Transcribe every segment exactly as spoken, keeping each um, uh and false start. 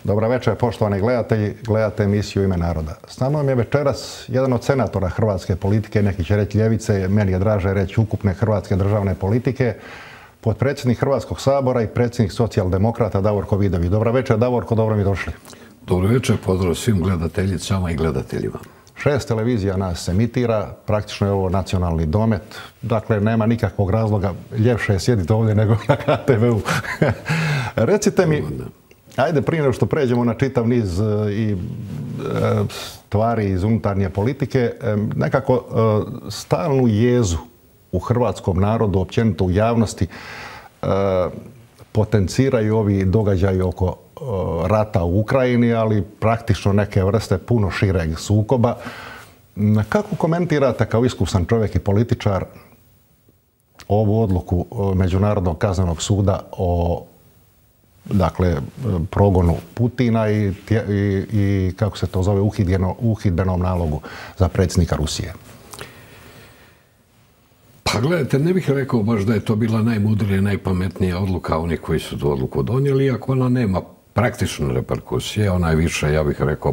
Dobra večer, poštovani gledatelji. Gledate emisiju Ime naroda. S nama je večeras jedan od senatora hrvatske politike, neki će reći ljevice, meni je draže reći ukupne hrvatske državne politike, potpredsjednik Hrvatskog sabora i predsjednik socijaldemokrata Davorko Vidović. Dobra večer, Davorko, dobro mi došli. Dobro večer, pozdrav svim gledateljicama i gledateljima. Šest televizija nas emitira, praktično je ovo nacionalni domet, dakle nema nikakvog razloga ljepše je sjediti ovdje nego na H T V-u. Recite mi, ajde prije nego što pređemo na čitav niz i stvari iz unutarnje politike, nekako stalnu jezu u hrvatskom narodu, općenito u javnosti, potenciraju ovi događaji oko rata u Ukrajini, ali praktično neke vrste puno šireg sukoba. Kako komentirate kao iskusan čovjek i političar ovu odluku Međunarodnog kaznenog suda o dakle, progonu Putina i, i, i kako se to zove, uhidbenom nalogu za predsjednika Rusije? Pa gledajte, ne bih rekao baš da je to bila najmudrija i najpametnija odluka onih koji su tu odluku donijeli, iako ona nema praktične reperkusije, ona je više, ja bih rekao,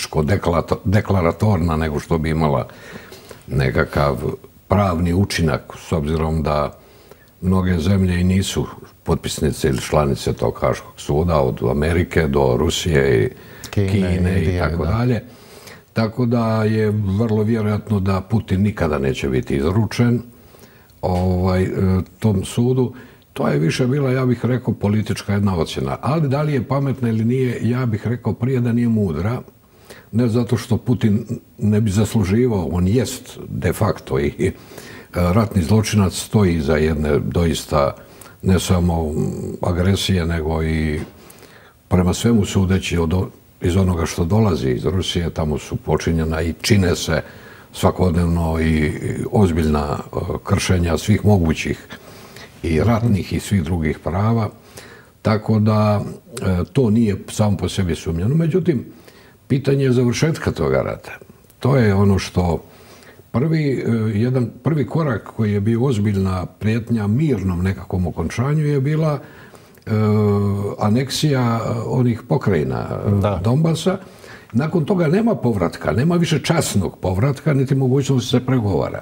političko-deklaratorna nego što bi imala nekakav pravni učinak, s obzirom da mnoge zemlje i nisu potpisnice ili članice tog Haškog suda, od Amerike do Rusije i Kine, Kine i tako dalje. Tako da je vrlo vjerojatno da Putin nikada neće biti izručen ovaj, tom sudu. To je više bila, ja bih rekao, politička jedna ocjena. Ali da li je pametna ili nije, ja bih rekao prije da nije mudra. Ne zato što Putin ne bi zasluživao, on jest de facto i ratni zločinac, stoji iza jedne doista ne samo agresije, nego i prema svemu sudeći od, iz onoga što dolazi iz Rusije, tamo su počinjena i čine se svakodnevno i ozbiljna kršenja svih mogućih i ratnih i svih drugih prava, tako da e, to nije samo po sebi sumnjeno. Međutim, pitanje je završetka toga rata. To je ono što prvi, e, jedan prvi korak koji je bio ozbiljna prijetnja mirnom nekakvom okončanju je bila e, aneksija onih pokrajina da. Donbasa. Nakon toga nema povratka, nema više časnog povratka, niti mogućnosti se pregovara.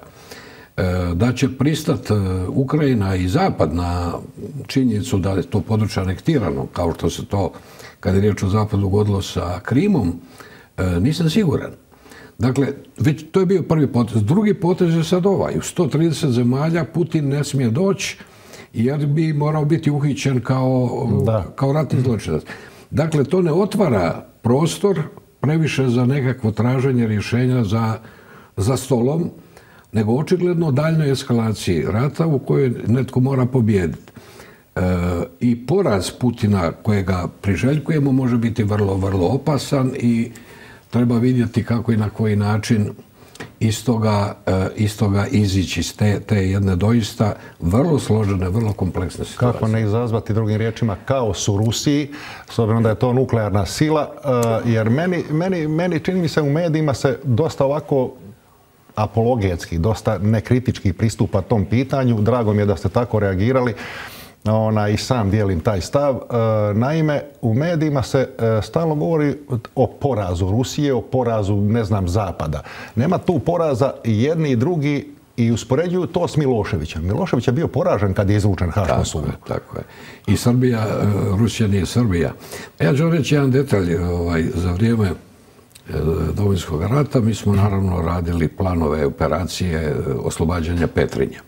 Da će pristati Ukrajina i Zapad na činjenicu da je to područje anektirano, kao što se to, kad je riječ o Zapadu, dogodilo sa Krimom, nisam siguran. Dakle, već to je bio prvi potez. Drugi potez je sad ovaj. U sto trideset zemalja Putin ne smije doći jer bi morao biti uhićen kao, kao ratni zločinac. Dakle, to ne otvara prostor previše za nekakvo traženje rješenja za, za stolom, nego očigledno daljnoj eskalaciji rata u kojoj netko mora pobijediti. E, I poraz Putina kojega priželjkujemo može biti vrlo, vrlo opasan i treba vidjeti kako i na koji način iz toga, e, iz toga izići iz te, te jedne doista vrlo složene, vrlo kompleksne situacije. Kako ne izazvati, drugim riječima, kaos u Rusiji, s obzirom da je to nuklearna sila, e, jer meni, meni, meni čini mi se u medijima se dosta ovako apologetski, dosta nekritički pristupa tom pitanju. Drago mi je da ste tako reagirali. Ona, i sam dijelim taj stav. Naime, u medijima se stalno govori o porazu Rusije, o porazu, ne znam, Zapada. Nema tu poraza i jedni i drugi i uspoređuju to s Miloševićem. Milošević je bio poražen kad je izručen Haškom sudu. Tako je. I Srbija, Rusija nije Srbija. Ja ću reći jedan detalj. Ovaj, za vrijeme Domovinskog rata mi smo naravno radili planove operacije oslobađanja Petrinje.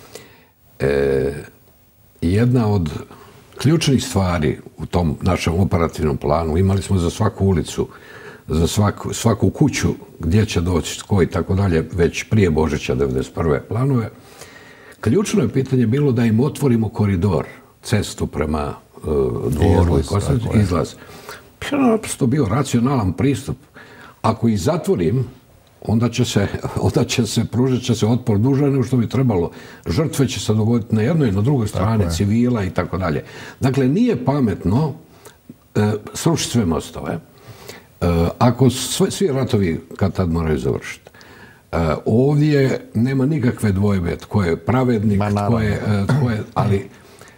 E, jedna od ključnih stvari u tom našem operativnom planu, imali smo za svaku ulicu, za svaku, svaku kuću gdje će doći tko i tako dalje, već prije Božića devedeset prve planove. Ključno je pitanje bilo da im otvorimo koridor, cestu prema uh, Dvoru i Kostajnici, izlaz. To je naprosto bio racionalan pristup. Ako ih zatvorim, onda će se, onda će se pružit će se otpor duže nego što bi trebalo. Žrtve će se dogoditi na jednoj i na drugoj strani, civila i tako dalje. Dakle, nije pametno e, srušiti sve mostove. E, ako sve, svi ratovi kad tad moraju završiti. E, ovdje nema nikakve dvojbe tko je pravednik, tko je, tko je, ali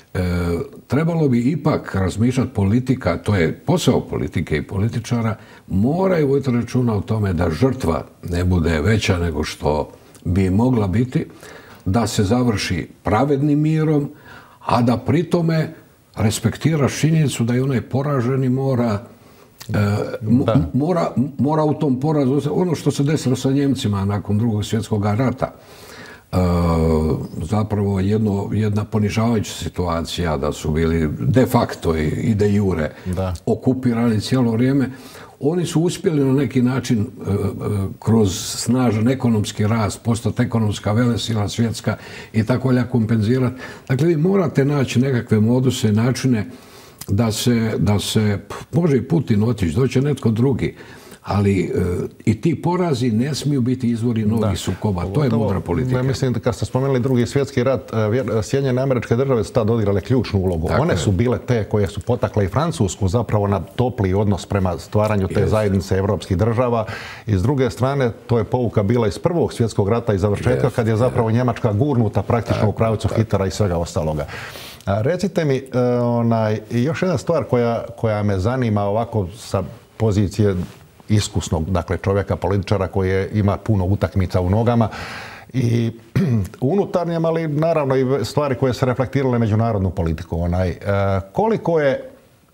E, trebalo bi ipak razmišljati politika, to je posao politike i političara, moraju voditi računa o tome da žrtva ne bude veća nego što bi mogla biti, da se završi pravednim mirom, a da pri tome respektira činjenicu da i onaj poraženi mora, e, mora, mora u tom porazu, ono što se desilo sa Njemcima nakon drugog svjetskog rata, e, zapravo jedno, jedna ponižavajuća situacija, da su bili de facto i de jure da. okupirani cijelo vrijeme. Oni su uspjeli na neki način kroz snažan ekonomski rast, postati ekonomska velesila svjetska i tako dalje kompenzirati. Dakle, vi morate naći nekakve moduse, načine da se, da se može i Putin otići, doće netko drugi, ali e, i ti porazi ne smiju biti izvori novih sukoba. To je mudra politika. Ja mislim da kad ste spomenuli drugi svjetski rat, Sjedinjene Američke Države su tad odigrale ključnu ulogu. Tako One je. su bile te koje su potakle i Francusku zapravo na topliji odnos prema stvaranju te yes. zajednice evropskih država. I s druge strane, to je pouka bila iz prvog svjetskog rata i završetka, yes. kad je zapravo Njemačka gurnuta praktično tako, u pravcu tako. Hitlera i svega ostaloga. A, recite mi, onaj, još jedna stvar koja, koja me zanima ovako sa pozicije iskusnog, dakle čovjeka, političara koji ima puno utakmica u nogama i unutarnjem, ali naravno i stvari koje se reflektirale međunarodnu politiku. Onaj, e, koliko je,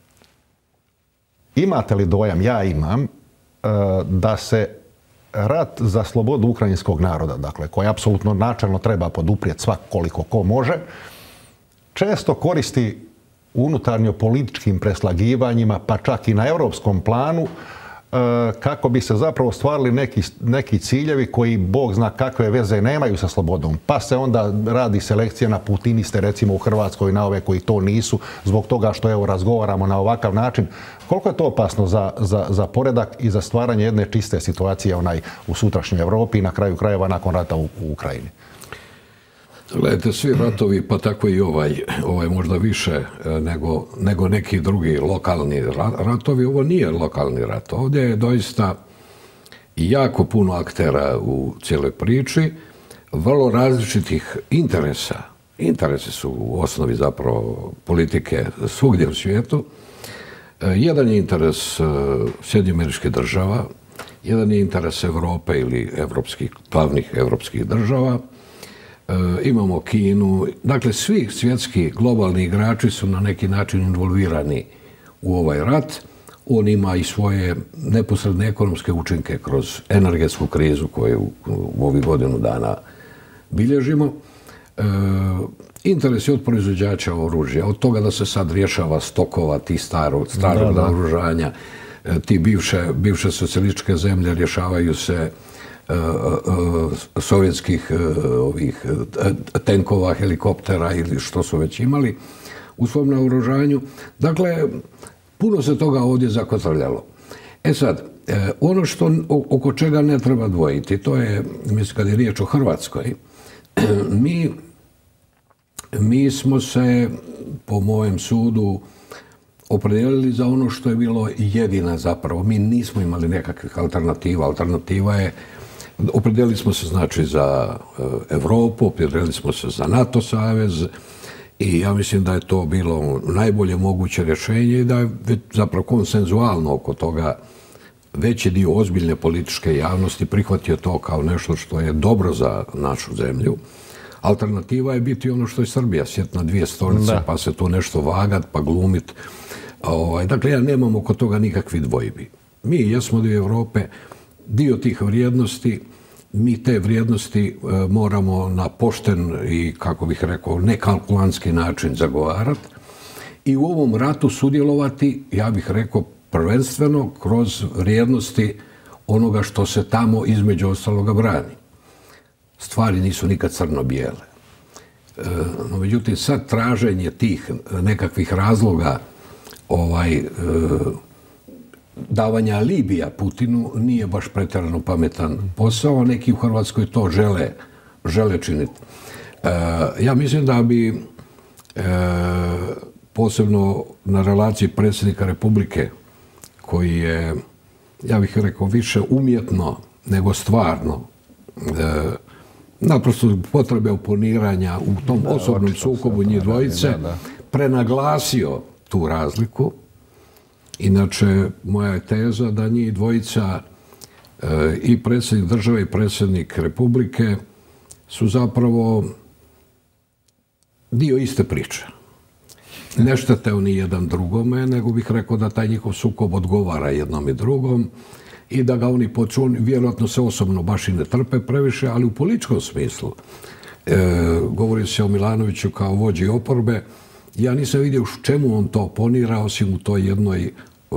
imate li dojam, ja imam, e, da se rat za slobodu ukrajinskog naroda, dakle koji apsolutno načelno treba poduprijeti svak koliko ko može, često koristi unutarnjo političkim preslagivanjima, pa čak i na europskom planu, kako bi se zapravo stvarili neki, neki ciljevi koji Bog zna kakve veze nemaju sa slobodom. Pa se onda radi selekcija na putiniste, recimo u Hrvatskoj, na ove koji to nisu, zbog toga što evo razgovaramo na ovakav način. Koliko je to opasno za, za, za poredak i za stvaranje jedne čiste situacije onaj u sutrašnjoj Europi i na kraju krajeva nakon rata u, u Ukrajini? Gledajte, svi ratovi, pa tako i ovaj, ovaj možda više nego, nego neki drugi lokalni ratovi, ovo nije lokalni rat. Ovdje je doista jako puno aktera u cijeloj priči, vrlo različitih interesa. Interesi su u osnovi zapravo politike svugdje u svijetu. Jedan je interes Sjedinjenih Američkih Država, jedan je interes Europe ili evropskih, glavnih evropskih država. E, imamo Kinu, dakle svi svjetski globalni igrači su na neki način involvirani u ovaj rat. On ima i svoje neposredne ekonomske učinke kroz energetsku krizu koju u, u ovih godinu dana bilježimo. E, interes je od proizvođača oružja, od toga da se sad rješava stokova tih starog, starog naoružanja, e, ti bivše, bivše socijalističke zemlje rješavaju se Uh, uh, sovjetskih uh, ovih uh, tenkova, helikoptera ili što su već imali u svom naoružanju. Dakle, puno se toga ovdje zakotrljalo. E sad, uh, ono što oko čega ne treba dvojiti, to je, mislim, kad je riječ o Hrvatskoj, mi, mi smo se, po mojem sudu, opredijelili za ono što je bilo jedina zapravo. Mi nismo imali nekakvih alternativa. Alternativa je opredijelili smo se znači za Europu, opredijelili smo se za NATO savez i ja mislim da je to bilo najbolje moguće rješenje i da je zapravo konsenzualno oko toga veći dio ozbiljne političke javnosti prihvatio to kao nešto što je dobro za našu zemlju. Alternativa je biti ono što je Srbija, sjet na dvije stolice, da. Pa se tu nešto vagat, pa glumit. Ovaj, dakle, ja nemam oko toga nikakvih dvojbi. Mi jesmo dio Europe, dio tih vrijednosti, mi te vrijednosti e, moramo na pošten i, kako bih rekao, nekalkulantski način zagovarati i u ovom ratu sudjelovati, ja bih rekao, prvenstveno kroz vrijednosti onoga što se tamo između ostaloga brani. Stvari nisu nikad crno-bijele. E, no, međutim, sad traženje tih nekakvih razloga ovaj, e, davanja alibija Putinu nije baš pretjerano pametan posao. Neki u Hrvatskoj to žele, žele činiti. E, ja mislim da bi e, posebno na relaciji predsjednika Republike, koji je, ja bih rekao, više umjetno nego stvarno, e, naprosto potrebe oponiranja u tom da, osobnom sukobu njih dvojice, da, da. prenaglasio tu razliku. Inače, moja je teza da njih dvojica, i predsjednik države i predsjednik Republike, su zapravo dio iste priče. Ne štete oni jedan drugome, nego bih rekao da taj njihov sukob odgovara jednom i drugom i da ga oni počuni, vjerojatno se osobno baš i ne trpe previše, ali u političkom smislu. E, govori se o Milanoviću kao vođi oporbe. Ja nisam vidio u čemu on to oponira, osim u toj jednoj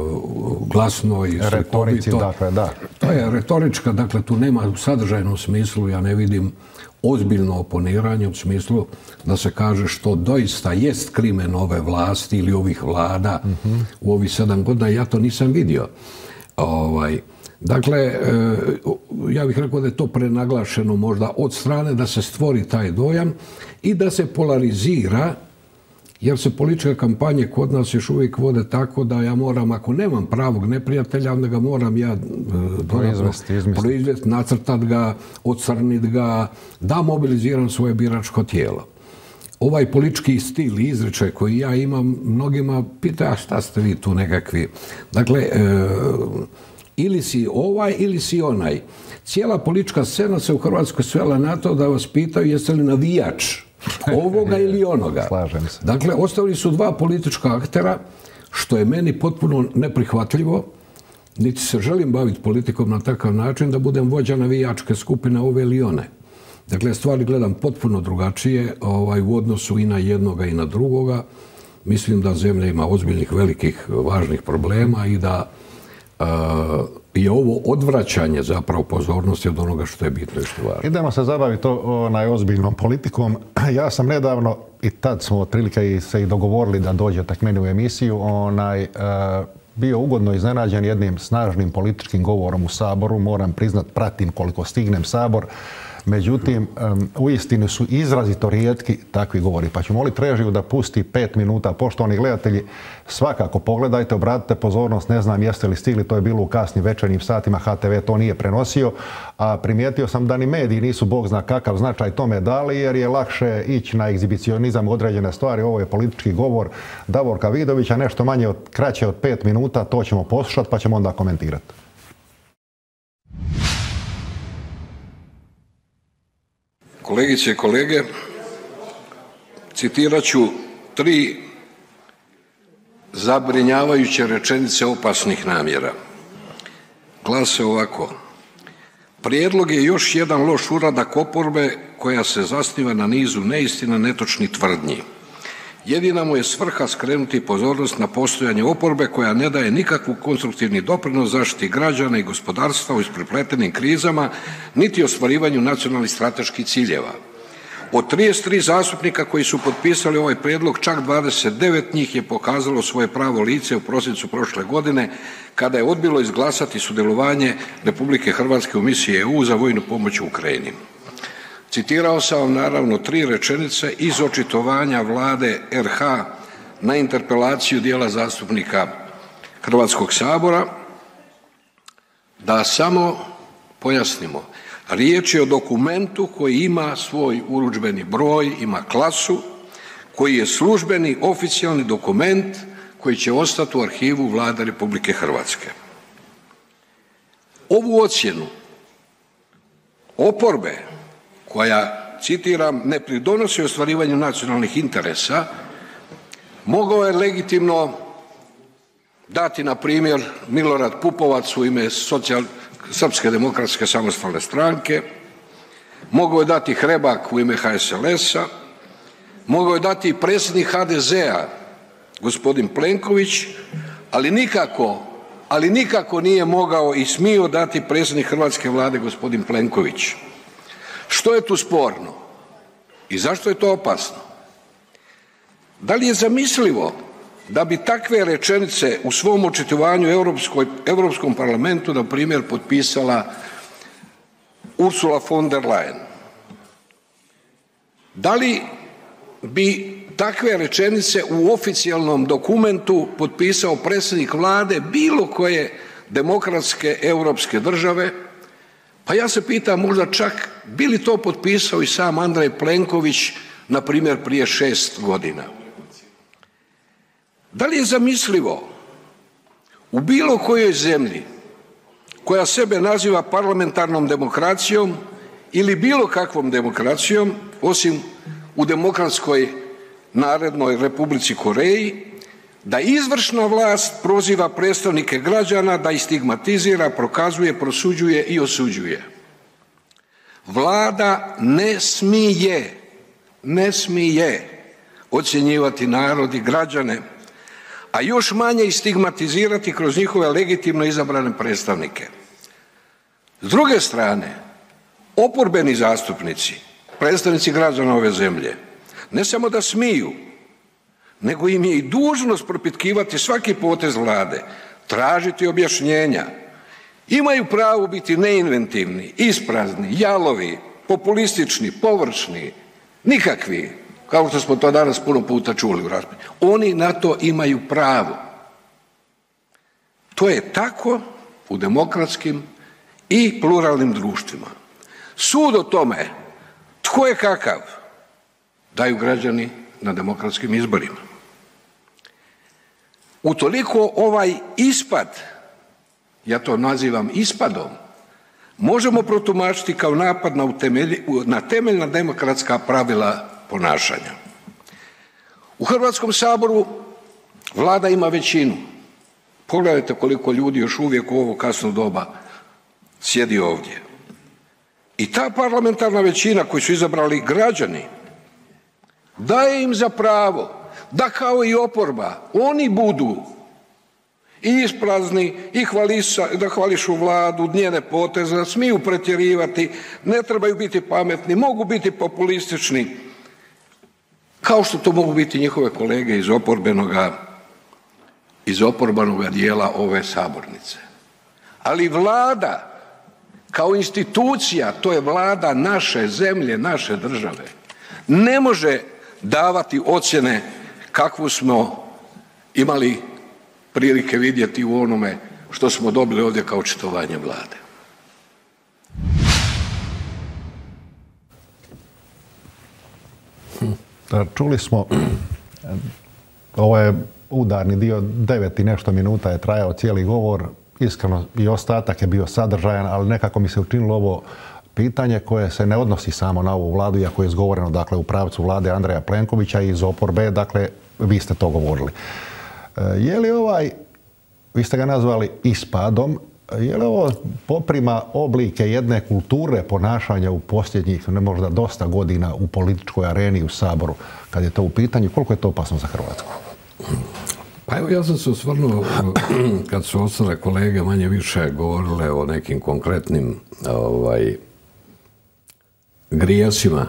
glasnoj retorici, dakle, da. To je retorička, dakle, tu nema u sadržajnom smislu, ja ne vidim ozbiljno oponiranje u smislu da se kaže što doista jest krimen ove vlasti ili ovih vlada mm-hmm. u ovih sedam godina, ja to nisam vidio. Ovaj, dakle, e, ja bih rekao da je to prenaglašeno možda od strane da se stvori taj dojam i da se polarizira, jer se političke kampanje kod nas još uvijek vode tako da ja moram, ako nemam pravog neprijatelja, onda ga moram ja proizvesti, nacrtat ga, ocrnit ga, da mobiliziram svoje biračko tijelo. Ovaj politički stil i izričaj koji ja imam, mnogima pita, a šta ste vi tu nekakvi? Dakle, e, ili si ovaj ili si onaj. Cijela politička scena se u Hrvatskoj svela na to da vas pitaju jeste li navijač ovoga ili onoga. Slažem se. Dakle, ostavili su dva politička aktera, što je meni potpuno neprihvatljivo. Niti se želim baviti politikom na takav način da budem vođa navijačke skupine ove ili one. Dakle, stvari gledam potpuno drugačije ovaj, u odnosu i na jednoga i na drugoga. Mislim da zemlja ima ozbiljnih, velikih, važnih problema i da uh, je ovo odvraćanje zapravo pozornosti od onoga što je bitno i što je važno. Idemo se zabaviti to onaj ozbiljnom politikom. Ja sam nedavno, i tad smo otprilike i se i dogovorili da dođete k meni u emisiju, onaj, uh, bio ugodno iznenađen jednim snažnim političkim govorom u Saboru. Moram priznat, pratim koliko stignem Sabor. Međutim, um, uistinu su izrazito rijetki takvi govori. Pa ću moliti režiju da pusti pet minuta. Poštovani gledatelji, svakako pogledajte, obratite pozornost, ne znam jeste li stigli, to je bilo u kasnim večernjim satima, H T V to nije prenosio, a primijetio sam da ni mediji nisu bog zna kakav značaj tome dali, jer je lakše ići na egzibicionizam određene stvari. Ovo je politički govor Davorka Vidovića, nešto manje od, kraće od pet minuta, to ćemo poslušati pa ćemo onda komentirati. Kolegice i kolege, citirat ću tri zabrinjavajuće rečenice opasnih namjera. Glase ovako. Prijedlog je još jedan loš uradak oporbe koja se zasniva na nizu neistina, netočnih tvrdnji. Jedina mu je svrha skrenuti pozornost na postojanje oporbe koja ne daje nikakvu konstruktivni doprinos zaštiti građana i gospodarstva u isprepletenim krizama, niti ostvarivanju nacionalnih strateških ciljeva. Od trideset tri zastupnika koji su potpisali ovaj prijedlog, čak dvadeset devet njih je pokazalo svoje pravo lice u prosincu prošle godine, kada je odbilo izglasati sudjelovanje Republike Hrvatske u misiji E U za vojnu pomoć u Ukrajini. Citirao sam vam naravno tri rečenice iz očitovanja vlade R H na interpelaciju dijela zastupnika Hrvatskog sabora. Da samo pojasnimo, riječ je o dokumentu koji ima svoj urudžbeni broj, ima klasu, koji je službeni oficijalni dokument koji će ostati u arhivu Vlade Republike Hrvatske. Ovu ocjenu oporbe koja, citiram, ne pridonosi ostvarivanju nacionalnih interesa, mogao je legitimno dati, na primjer, Milorad Pupovac u ime socijal, Srpske demokratske samostalne stranke, mogao je dati Hrebak u ime H S L S-a, mogao je dati i predsjednik H D Z-a, gospodin Plenković, ali nikako, ali nikako nije mogao i smio dati predsjednik hrvatske Vlade, gospodin Plenković. Što je tu sporno i zašto je to opasno? Da li je zamislivo da bi takve rečenice u svom očitovanju Europskom parlamentu, na primjer, potpisala Ursula von der Leyen? Da li bi takve rečenice u oficijalnom dokumentu potpisao predsjednik Vlade bilo koje demokratske europske države? Pa ja se pitam možda čak bi li to potpisao i sam Andrej Plenković, na primjer, prije šest godina. Da li je zamislivo u bilo kojoj zemlji koja sebe naziva parlamentarnom demokracijom ili bilo kakvom demokracijom, osim u Demokratskoj Narodnoj Republici Koreji, da izvršna vlast proziva predstavnike građana, da ih stigmatizira, prokazuje, prosuđuje i osuđuje? Vlada ne smije, ne smije ocjenjivati narod i građane, a još manje ih stigmatizirati kroz njihove legitimno izabrane predstavnike. S druge strane, oporbeni zastupnici, predstavnici građana ove zemlje, ne samo da smiju, nego im je i dužnost propitkivati svaki potez vlade, tražiti objašnjenja. Imaju pravo biti neinventivni, isprazni, jalovi, populistični, površni, nikakvi, kao što smo to danas puno puta čuli u raspravi. Oni na to imaju pravo. To je tako u demokratskim i pluralnim društvima. Sud o tome tko je kakav daju građani na demokratskim izborima. Utoliko ovaj ispad, ja to nazivam ispadom, možemo protumačiti kao napad na, utemelji, na temeljna demokratska pravila ponašanja. U Hrvatskom saboru Vlada ima većinu. Pogledajte koliko ljudi još uvijek u ovo kasno doba sjedi ovdje. I ta parlamentarna većina koju su izabrali građani daje im za pravo da kao i oporba oni budu i isprazni i hvalisa, da hvališu vladu, njene poteze, da smiju pretjerivati, ne trebaju biti pametni, mogu biti populistični, kao što to mogu biti njihove kolege iz oporbenoga, iz oporbenoga dijela ove sabornice. Ali Vlada kao institucija, to je Vlada naše zemlje, naše države, ne može davati ocjene kakvu smo imali prilike vidjeti u onome što smo dobili ovdje kao očitovanje Vlade. Čuli smo, ovo je udarni dio, devet i nešto minuta je trajao cijeli govor, iskreno i ostatak je bio sadržajan, ali nekako mi se učinilo ovo pitanje koje se ne odnosi samo na ovu vladu, iako je izgovoreno dakle, u pravcu vlade Andreja Plenkovića i iz oporbe, dakle vi ste to govorili. Je li ovaj, vi ste ga nazvali ispadom, je li ovo poprima oblike jedne kulture ponašanja u posljednjih, ne možda dosta godina u političkoj areni u Saboru, kad je to u pitanju, koliko je to opasno za Hrvatsku? Pa evo, ja sam se osvrnuo, kad su ostale kolege manje više govorile o nekim konkretnim ovaj, grijesima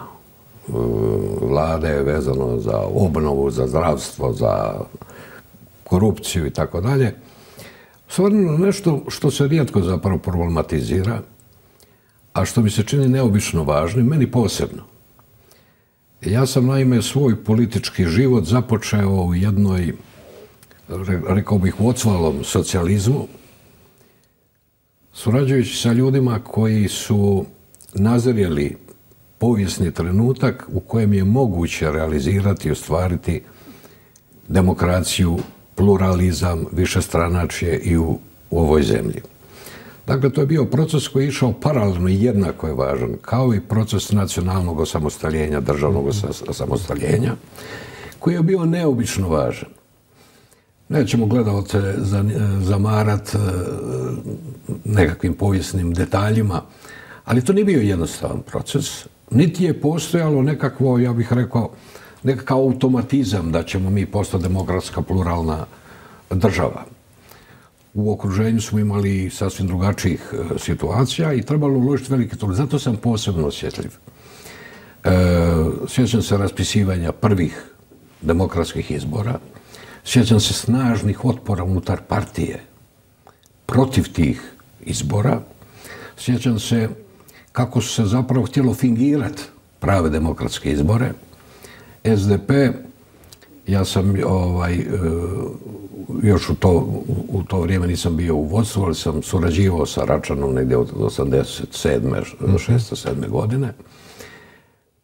vlade vezano za obnovu, za zdravstvo, za korupciju i tako dalje. Osvrnuo nešto što se rijetko zapravo problematizira, a što mi se čini neobično važnim, meni posebno. Ja sam naime svoj politički život započeo u jednoj, rekao bih, vocvalom socijalizmu, surađujući sa ljudima koji su nazrjeli povijesni trenutak u kojem je moguće realizirati i ostvariti demokraciju, pluralizam, višestranačje i u, u ovoj zemlji. Dakle, to je bio proces koji je išao paralelno i jednako je važan, kao i proces nacionalnog osamostaljenja, državnog osamostaljenja, koji je bio neobično važan. Nećemo gledalce zamarat nekakvim povijesnim detaljima, ali to nije bio jednostavan proces. Niti je postojalo nekakvo, ja bih rekao, nekakav automatizam da ćemo mi postati demokratska pluralna država. U okruženju smo imali sasvim drugačijih situacija i trebalo uložiti veliki trud. Zato sam posebno osjetljiv. E, sjećam se raspisivanja prvih demokratskih izbora. Sjećam se snažnih otpora unutar partije protiv tih izbora. Sjećam se kako su se zapravo htjelo fingirati prave demokratske izbore. S D P, ja sam ovaj, još u to, u to vrijeme nisam bio u vodstvu, ali sam surađivao sa Račanom negdje od osamdeset sedme, šezdeset sedme godine.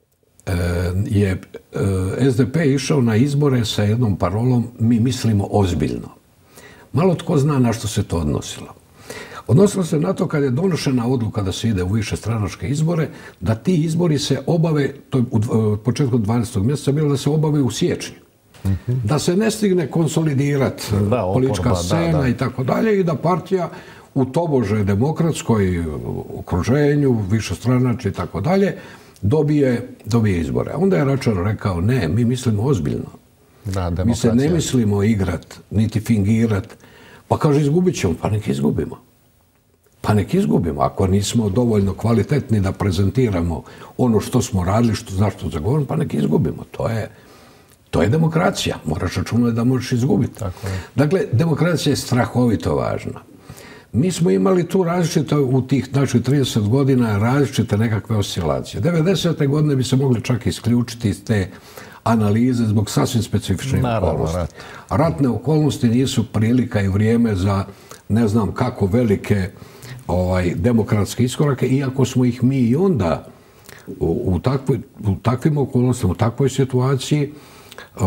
je S D P išao na izbore sa jednom parolom mi mislimo ozbiljno. Malo tko zna na što se to odnosilo. Odnosilo se na to kad je donošena odluka da se ide u više stranačke izbore, da ti izbori se obave, to je u početku dvanaestog mjeseca bilo da se obave u siječnju. Mm-hmm. Da se ne stigne konsolidirati politička scena da, da. i tako dalje i da partija u tobože demokratskoj okruženju, višestranačje i tako dalje, dobije, dobije izbore. Onda je Račan rekao, ne, mi mislimo ozbiljno. Da, mi se ne mislimo igrat, niti fingirat. Pa kaže, izgubit ćemo, pa nek izgubimo. Pa nek izgubimo. Ako nismo dovoljno kvalitetni da prezentiramo ono što smo radili, što, zašto zagovorimo, pa nek izgubimo. To je, to je demokracija. Moraš računati da možeš izgubiti. Tako je. Dakle, demokracija je strahovito važna. Mi smo imali tu različite, u tih naših trideset godina, različite nekakve oscilacije. devedesete godine bi se mogli čak isključiti iz te analize zbog sasvim specifičnih okolnosti. Rat. Ratne okolnosti nisu prilika i vrijeme za ne znam kako velike ovaj, demokratske iskorake, iako smo ih mi i onda u, u, takvoj, u takvim okolnostima, u takvoj situaciji, Uh,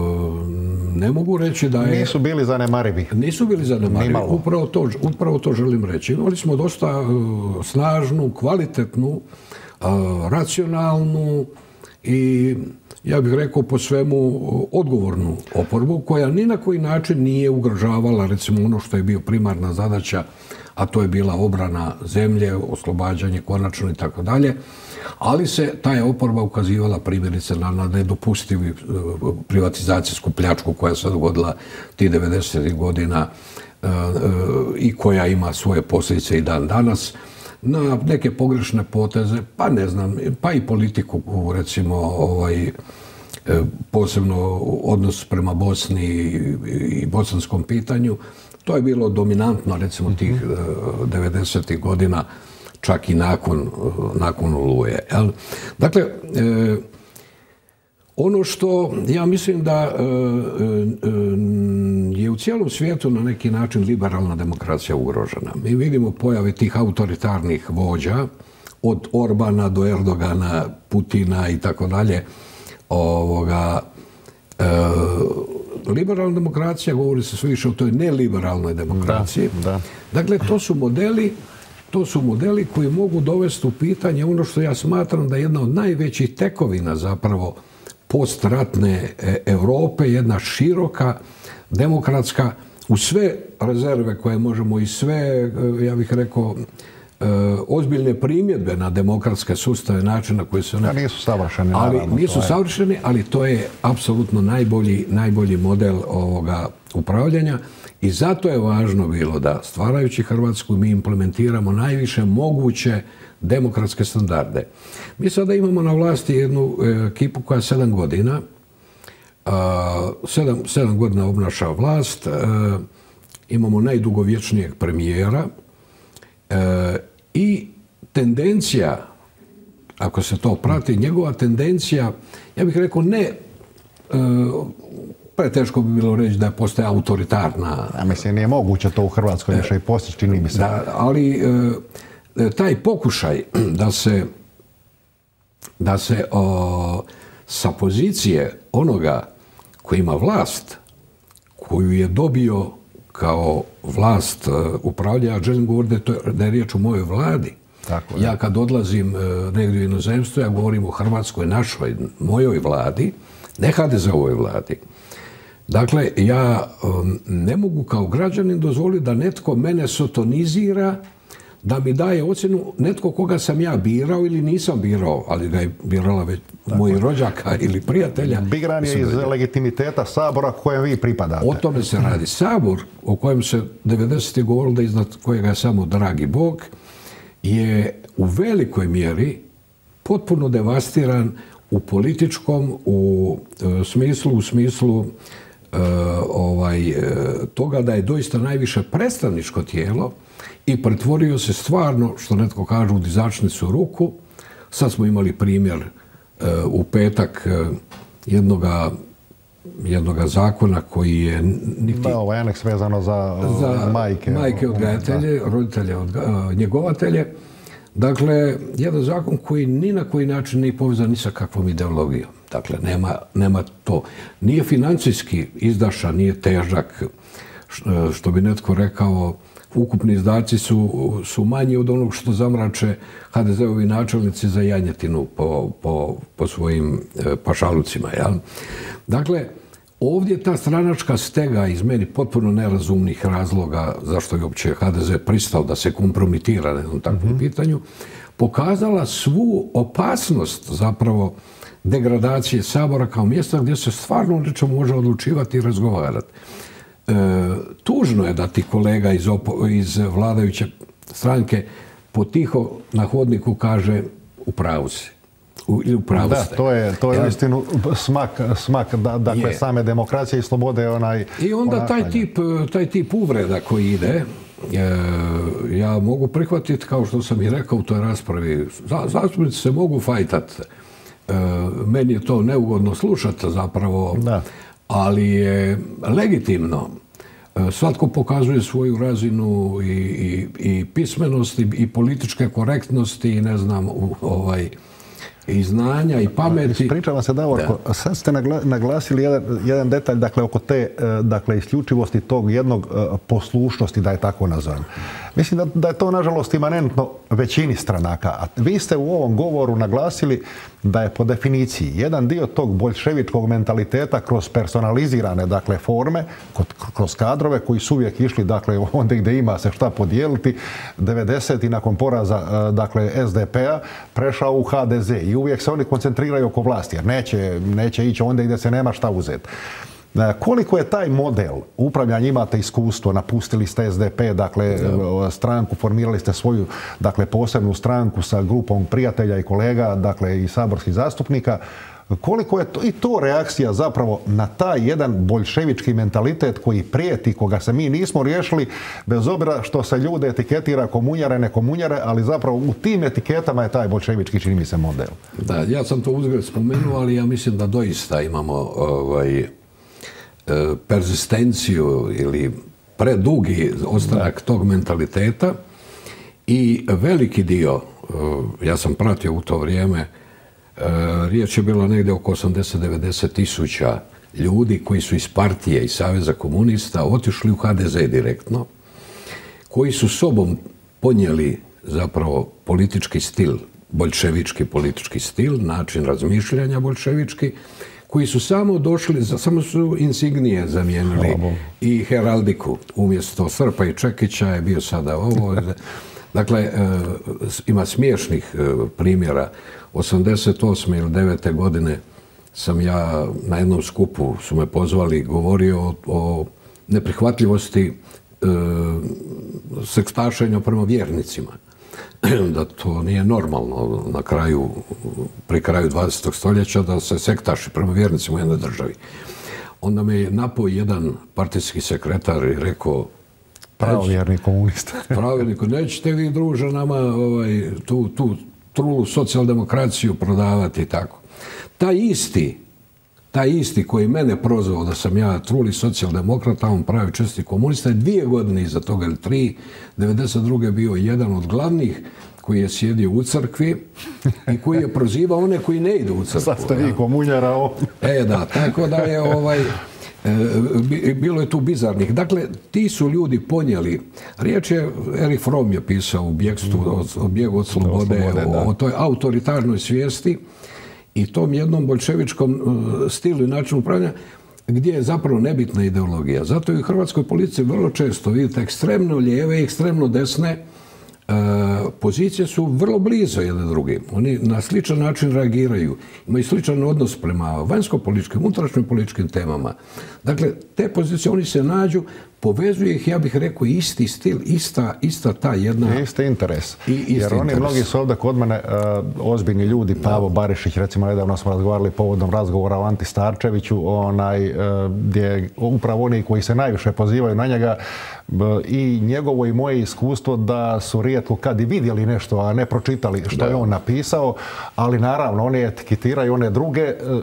ne mogu reći da je... Nisu bili zanemarivi. Nisu bili zanemarivi. Upravo to, upravo to želim reći. Imali smo dosta uh, snažnu, kvalitetnu, uh, racionalnu i, ja bih rekao, po svemu uh, odgovornu oporbu, koja ni na koji način nije ugrožavala, recimo, ono što je bio primarna zadaća, a to je bila obrana zemlje, oslobađanje konačno i tako dalje. Ali se ta je oporba ukazivala primjerice na, na nedopustivu privatizacijsku pljačku koja se dogodila tih devedesetih godina e, e, i koja ima svoje posljedice i dan danas, na neke pogrešne poteze, pa ne znam, pa i politiku, recimo, ovaj, e, posebno odnos prema Bosni i, i bosanskom pitanju. To je bilo dominantno, recimo, tih e, devedesetih godina, čak i nakon, nakon Oluje. Jel? Dakle, e, ono što ja mislim da e, e, je u cijelom svijetu na neki način liberalna demokracija ugrožena. Mi vidimo pojave tih autoritarnih vođa, od Orbana do Erdogana, Putina i tako dalje. Ovoga, e, liberalna demokracija, govori se sve više o toj neliberalnoj demokraciji. Da, da. Dakle, to su modeli To su modeli koji mogu dovesti u pitanje ono što ja smatram da je jedna od najvećih tekovina zapravo postratne Europe, jedna široka, demokratska, u sve rezerve koje možemo i sve, ja bih rekao, ozbiljne primjedbe na demokratske sustave, način na koji se one... Ja, nisu savršeni. Ali nisu savršeni, ali to je apsolutno najbolji, najbolji model ovoga upravljanja. I zato je važno bilo da, stvarajući Hrvatsku, mi implementiramo najviše moguće demokratske standarde. Mi sada imamo na vlasti jednu ekipu koja sedam godina, sedam, sedam godina obnaša vlast, imamo najdugovječnijeg premijera i tendencija, ako se to prati, njegova tendencija, ja bih rekao, ne... Preteško bi bilo reći da postaje autoritarna. Ja mislim, nije moguće to u Hrvatskoj još i postići, čini mi se. Da, ali e, taj pokušaj da se, da se o, sa pozicije onoga koji ima vlast, koju je dobio kao vlast upravljanja, želim govoriti da je, to, da je riječ o mojoj vladi. Tako, ja kad odlazim negdje u inozemstvo, ja govorim o Hrvatskoj, našoj, mojoj vladi, ne ha de ze-ovoj vladi. Dakle, ja um, ne mogu kao građanin dozvoliti da netko mene sotonizira, da mi daje ocjenu netko koga sam ja birao ili nisam birao, ali ga je birala već moji rođaka ili prijatelja. Biran je iz legitimiteta Sabora kojem vi pripadate. O tome se radi. Sabor, o kojem se devedesetih govorilo da iznad kojega je samo dragi Bog, je u velikoj mjeri potpuno devastiran u političkom u, u smislu, u smislu Uh, ovaj, uh, toga da je doista najviše predstavničko tijelo i pretvorio se stvarno, što netko kaže, u dizačnicu ruku. Sad smo imali primjer uh, u petak uh, jednoga, jednoga zakona koji je... Niti, da, ovaj aneks vezano za, za majke. Majke odgajatelje, roditelje, odga, uh, njegovatelje. Dakle, jedan zakon koji ni na koji način nije povezan ni sa kakvom ideologijom. Dakle, nema, nema to. Nije financijski izdašan, nije težak, što bi netko rekao, ukupni izdaci su, su manji od onog što zamrače ha de ze-ovi načelnici za janjetinu po, po, po svojim e, pašalucima. Jel? Dakle, ovdje ta stranačka stega iz meni potpuno nerazumnih razloga zašto je uopće ha de ze pristao da se kompromitira na jednom takvom mm-hmm. pitanju, pokazala svu opasnost zapravo degradacije Sabora kao mjesta gdje se stvarno nečemu može odlučivati i razgovarati. E, tužno je da ti kolega iz, opo, iz vladajuće stranke potiho na hodniku kaže u pravu si. U, ili u pravu da, ste. to je, to je uistinu smak, smak da, dakle, je. Same demokracije i slobode. Onaj, I onda taj tip, taj tip uvreda koji ide, e, ja mogu prihvatiti, kao što sam i rekao u toj raspravi, zastupnici se mogu fajtati. E, meni je to neugodno slušati zapravo, da. Ali je legitimno. Svatko pokazuje svoju razinu i, i, i pismenosti i političke korektnosti i ne znam, ovaj, i znanja i pameti. Ispričavam se, Davorko, da. Sad ste naglasili jedan, jedan detalj, dakle, oko te, dakle, isključivosti tog jednog poslušnosti, da je tako nazovem. Mislim da, da je to, nažalost, imanentno većini stranaka. A vi ste u ovom govoru naglasili da je po definiciji jedan dio tog boljševičkog mentaliteta kroz personalizirane, dakle, forme, kroz kadrove koji su uvijek išli, dakle, onda gdje ima se šta podijeliti, devedesetih nakon poraza, dakle, es de pe-a, prešao u ha de ze i uvijek se oni koncentriraju oko vlasti, jer neće, neće ići onda gdje se nema šta uzeti. Koliko je taj model upravljanja, imate iskustvo, napustili ste es de pe, dakle, da. stranku, formirali ste svoju, dakle, posebnu stranku sa grupom prijatelja i kolega, dakle, i saborskih zastupnika. Koliko je to, i to reakcija zapravo na taj jedan boljševički mentalitet koji prijeti, koga se mi nismo riješili, bez obzira što se ljude etiketira komunjare, ne komunjare, ali zapravo u tim etiketama je taj boljševički, čini mi se, model. Da, ja sam to uzgled spomenuo, ali ja mislim da doista imamo ovaj, perzistenciju ili predugi ostanak tog mentaliteta i veliki dio, ja sam pratio u to vrijeme, riječ je bila negdje oko osamdeset do devedeset tisuća ljudi koji su iz partije i Saveza komunista otišli u ha de ze direktno, koji su sobom ponijeli zapravo politički stil, boljševički politički stil, način razmišljanja boljševički, koji su samo došli, samo su insignije zamijenili i heraldiku. Umjesto srpa i čekića je bio sada ovo. Dakle, ima smiješnih primjera. osamdeset osme ili devete godine sam ja na jednom skupu, su me pozvali, govorio o, o neprihvatljivosti e, sekstašenja prema vjernicima. Da to nije normalno na kraju, pri kraju dvadesetog stoljeća da se sektaši prema vjernicima u jednoj državi. Onda me je napao jedan partijski sekretar i rekao: pravovjerni komunista. Pravovjerni komunista. Nećete vi, druže, nama ovaj, tu, tu trulu socijaldemokraciju prodavati i tako. Taj isti, taj isti koji mene prozvao da sam ja truli socijaldemokrata, on pravi česti komunista, je dvije godine iza toga, ili tri, devedeset druge bio jedan od glavnih koji je sjedio u crkvi i koji je prozivao one koji ne idu u crkvu. Sad ste vi komunjara ovdje. E da, tako da je ovaj... bilo je tu bizarnih. Dakle, ti su ljudi ponijeli. Riječ je, Erich Fromm je pisao u Bjegstvu, o bijegu od slobode, o, o toj autoritarnoj svijesti i tom jednom boljševičkom stilu i načinu upravljanja, gdje je zapravo nebitna ideologija. Zato i u hrvatskoj policiji vrlo često vidite ekstremno lijeve i ekstremno desne pozicije su vrlo blizu jedne druge. Oni na sličan način reagiraju. Imaju sličan odnos prema vanjsko-političkim, unutrašnjim političkim temama. Dakle, te pozicije, oni se nađu, povezuje ih, ja bih rekao, isti stil, ista, ista ta jedna... Isti interes. I, isti Jer oni interes. Mnogi su ovdje kod mene uh, ozbiljni ljudi, Pavo Barišić, recimo, nedavno smo razgovarali povodom razgovora o Anti Starčeviću, onaj, uh, gdje upravo oni koji se najviše pozivaju na njega, i njegovo i moje iskustvo da su rijetko kad i vidjeli nešto, a ne pročitali što da. je on napisao, ali naravno oni etiketiraju one druge.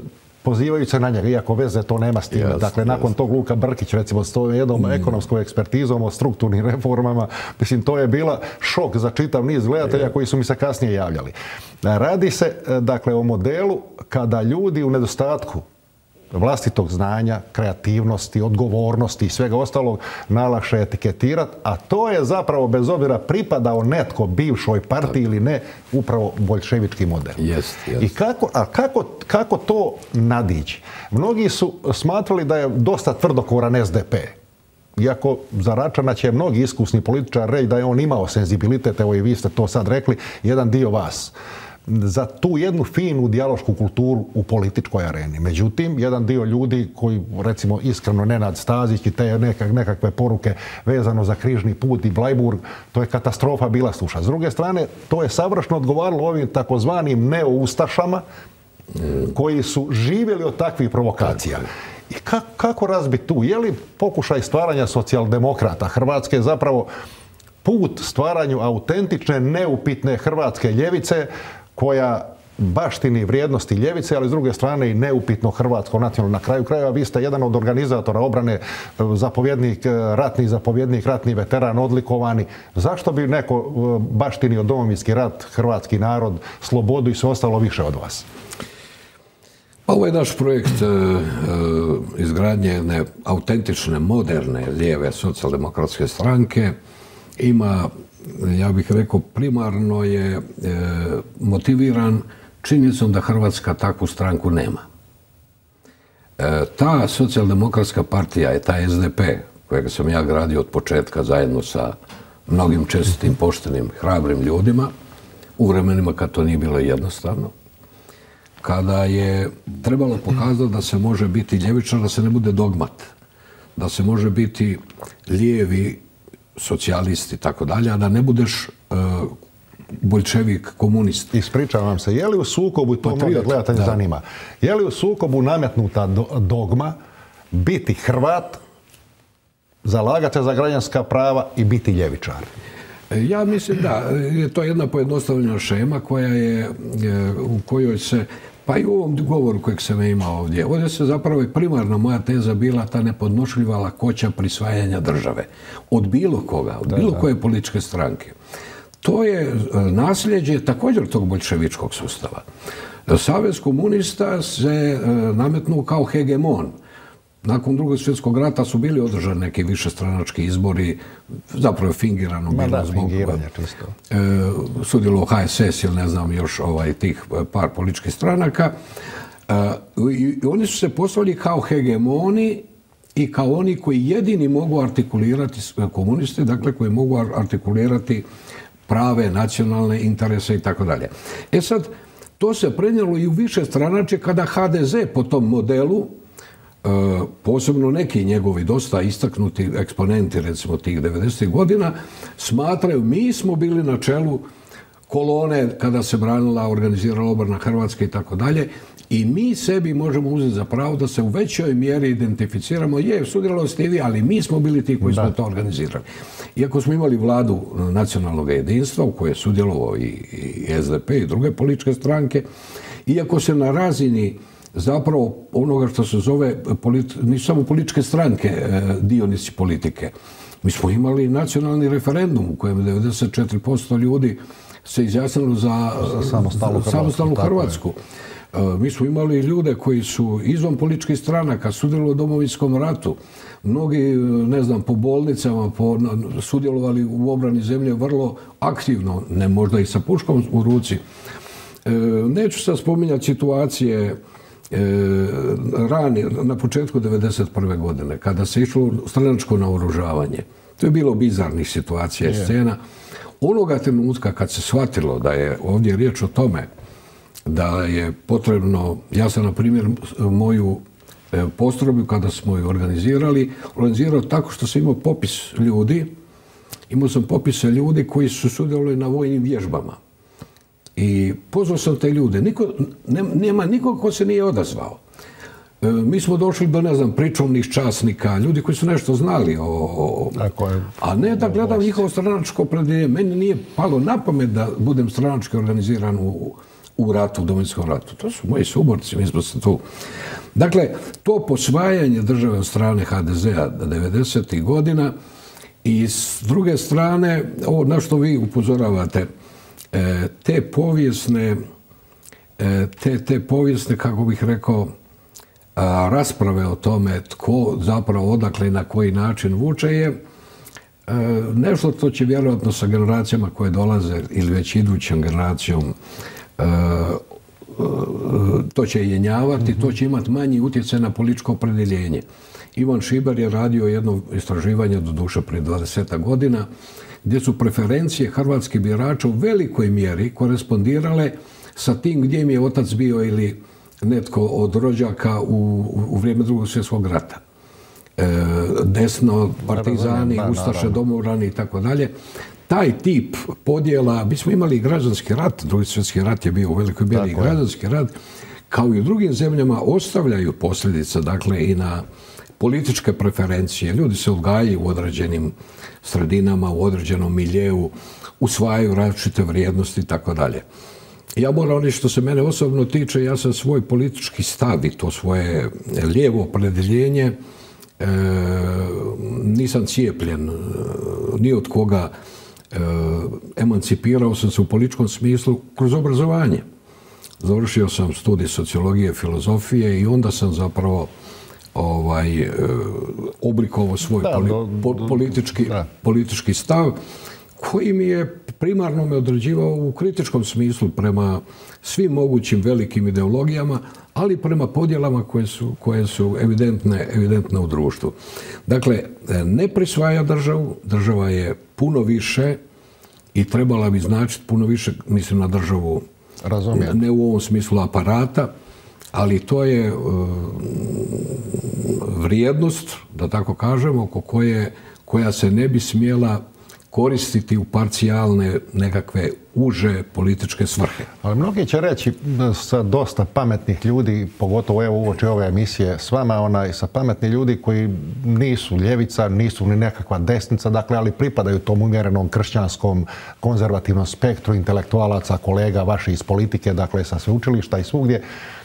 pozivajući se na njega, iako veze to nema s time. Dakle, nakon tog Luka Brkić, recimo, s tom jednom ekonomskom ekspertizom o strukturnim reformama, mislim, to je bila šok za čitav niz gledatelja koji su mi se kasnije javljali. Radi se, dakle, o modelu kada ljudi u nedostatku vlastitog znanja, kreativnosti, odgovornosti i svega ostalog najlakše etiketirati, a to je zapravo, bez obzira pripadao netko bivšoj partiji ili ne, upravo boljševički model. Jest, jest. I kako, a kako, kako to nadići? Mnogi su smatrali da je dosta tvrdokoran S D P. Iako za Račana će mnogi iskusni političari reći da je on imao senzibilitet, evo i vi ste to sad rekli, jedan dio vas, za tu jednu finu dijalošku kulturu u političkoj areni. Međutim, jedan dio ljudi koji, recimo, iskreno Nenad Stazić i te nekakve poruke vezano za Križni put i Blajburg, to je katastrofa bila sluša. S druge strane, to je savršeno odgovaralo ovim takozvanim neoustašama koji su živjeli od takvih provokacija. I kako, kako razbiti tu? Je li pokušaj stvaranja socijaldemokrata Hrvatske zapravo put stvaranju autentične, neupitne hrvatske ljevice koja baštini vrijednosti ljevice, ali s druge strane i neupitno hrvatsko nacionalno. Na kraju krajeva vi ste jedan od organizatora obrane, zapovjednik, ratni zapovjednik, ratni veteran, odlikovani. Zašto bi neko baštinio Domovinski rat, hrvatski narod, slobodu i sve ostalo više od vas? Ovo je naš projekt e, e, izgradnje jedne autentične, moderne, lijeve socijaldemokratske stranke. Ima, ja bih rekao, primarno je e, motiviran činjenicom da Hrvatska takvu stranku nema. E, ta socijaldemokratska partija je taj S D P, kojega sam ja gradio od početka zajedno sa mnogim čestitim, poštenim, hrabrim ljudima, u vremenima kad to nije bilo jednostavno. Kada je trebalo pokazati da se može biti ljevičar, da se ne bude dogmat, da se može biti lijevi socijalist i tako dalje, a da ne budeš uh, boljševik, komunist. Ispričavam se, je li u sukobu, to mnogo gledatelja zanima, je li u sukobu nametnuta do, dogma biti Hrvat, zalagati za građanska prava i biti ljevičar? Ja mislim da je to jedna pojednostavljena šema koja je, u kojoj se, pa i u ovom govoru kojeg sam imao ovdje, ovdje se zapravo i primarna moja teza bila ta nepodnošljiva lakoća prisvajanja države. Od bilo koga, od bilo koje političke stranke. To je nasljeđe također tog boljševičkog sustava. Savez komunista se nametnuo kao hegemon. Nakon Drugog svjetskog rata su bili održani neki višestranački izbori, zapravo fingirano bilo da, zbog čisto. E, sudjelovao H S S ili ne znam još ovaj, tih par političkih stranaka. E, i oni su se postavili kao hegemoni i kao oni koji jedini mogu artikulirati komunisti, dakle koji mogu artikulirati prave nacionalne interese i tako dalje. E sad, to se prenijelo i u više stranače kada H D Z po tom modelu, posebno neki njegovi dosta istaknuti eksponenti, recimo tih devedesetih godina, smatraju, mi smo bili na čelu kolone kada se branila, organizirala obrana Hrvatske i tako dalje, i mi sebi možemo uzeti za pravo da se u većoj mjeri identificiramo, je, sudjelovali ste i vi, ali mi smo bili ti koji smo to organizirali. Iako smo imali vladu nacionalnog jedinstva u kojoj je sudjelovao i, i S D P i druge političke stranke, iako se na razini zapravo onoga što se zove, nisu samo političke stranke dionici politike. Mi smo imali nacionalni referendum u kojem devedeset četiri posto ljudi se izjasnilo za, za samostalnu Hrvatsku. Samostalnu Hrvatsku. Mi smo imali ljude koji su izvan političkih stranaka, sudjelovali u Domovinskom ratu. Mnogi, ne znam, po bolnicama po, sudjelovali u obrani zemlje vrlo aktivno, ne možda i sa puškom u ruci. Neću sad spominjati situacije rani, na početku devedeset prve godine, kada se išlo stranačko naoružavanje. To je bilo bizarnih situacija i scena. Onoga trenutka kad se shvatilo da je ovdje riječ o tome da je potrebno, ja sam na primjer moju postrojbu kada smo ju organizirali, organizirao tako što sam imao popis ljudi, imao sam popise ljudi koji su sudjelovali na vojnim vježbama. I pozvao sam te ljude. Niko, nema nikog ko se nije odazvao. E, mi smo došli do, ne znam, pričovnih časnika, ljudi koji su nešto znali o... o a ne da gledam njihovo stranačko opredjeljenje. Meni nije palo na pamet da budem stranački organiziran u, u ratu, u Domovinskom ratu. To su moji suborci, mi smo se tu Dakle, to posvajanje države od strane ha de zea devedesetih godina i s druge strane, ovo na što vi upozoravate, te povijesne, te, te povijesne, kako bih rekao, rasprave o tome tko zapravo odakle i na koji način vuče je nešto to će vjerojatno sa generacijama koje dolaze ili već idućom generacijom to će jenjavati, to će imati manji utjecaj na političko opredjeljenje. Ivan Šiber je radio jedno istraživanje, doduše prije dvadesetak godina, gdje su preferencije hrvatskih birača u velikoj mjeri korespondirale sa tim gdje im je otac bio ili netko od rođaka u, u vrijeme Drugog svjetskog rata. E, desno, partizani, ustaše, domobrani i tako dalje. Taj tip podjela, mi smo imali građanski rat, Drugi svjetski rat je bio u velikoj mjeri i građanski rat, kao i u drugim zemljama ostavljaju posljedice, dakle, i na političke preferencije. Ljudi se odgajaju u određenim sredinama, u određenom miljeu, usvajaju različite vrijednosti i tako dalje. Ja moram reći što se mene osobno tiče, ja sam svoj politički stav i to svoje lijevo opredjeljenje e, nisam cijepljen ni od koga. E, emancipirao sam se u političkom smislu kroz obrazovanje. Završio sam studij sociologije, filozofije i onda sam zapravo ovaj, e, oblikovao svoj da, poli, do, do, politički, da. politički stav koji mi je primarno me određivao u kritičkom smislu prema svim mogućim velikim ideologijama, ali prema podjelama koje su, koje su evidentne, evidentne u društvu. Dakle, ne prisvaja državu, država je puno više i trebala bi značiti puno više, mislim na državu, Razumijem. Ne u ovom smislu aparata, ali to je uh, vrijednost, da tako kažemo, oko koje, koja se ne bi smjela koristiti u parcijalne nekakve uže političke svrhe. Ali mnogi će reći sa dosta pametnih ljudi, pogotovo evo uoči ove emisije s vama, onaj, sa pametnih ljudi koji nisu ljevica, nisu ni nekakva desnica, dakle, ali pripadaju tom umjerenom kršćanskom konzervativnom spektru intelektualaca, kolega vaši iz politike, dakle, sa sveučilišta i svugdje,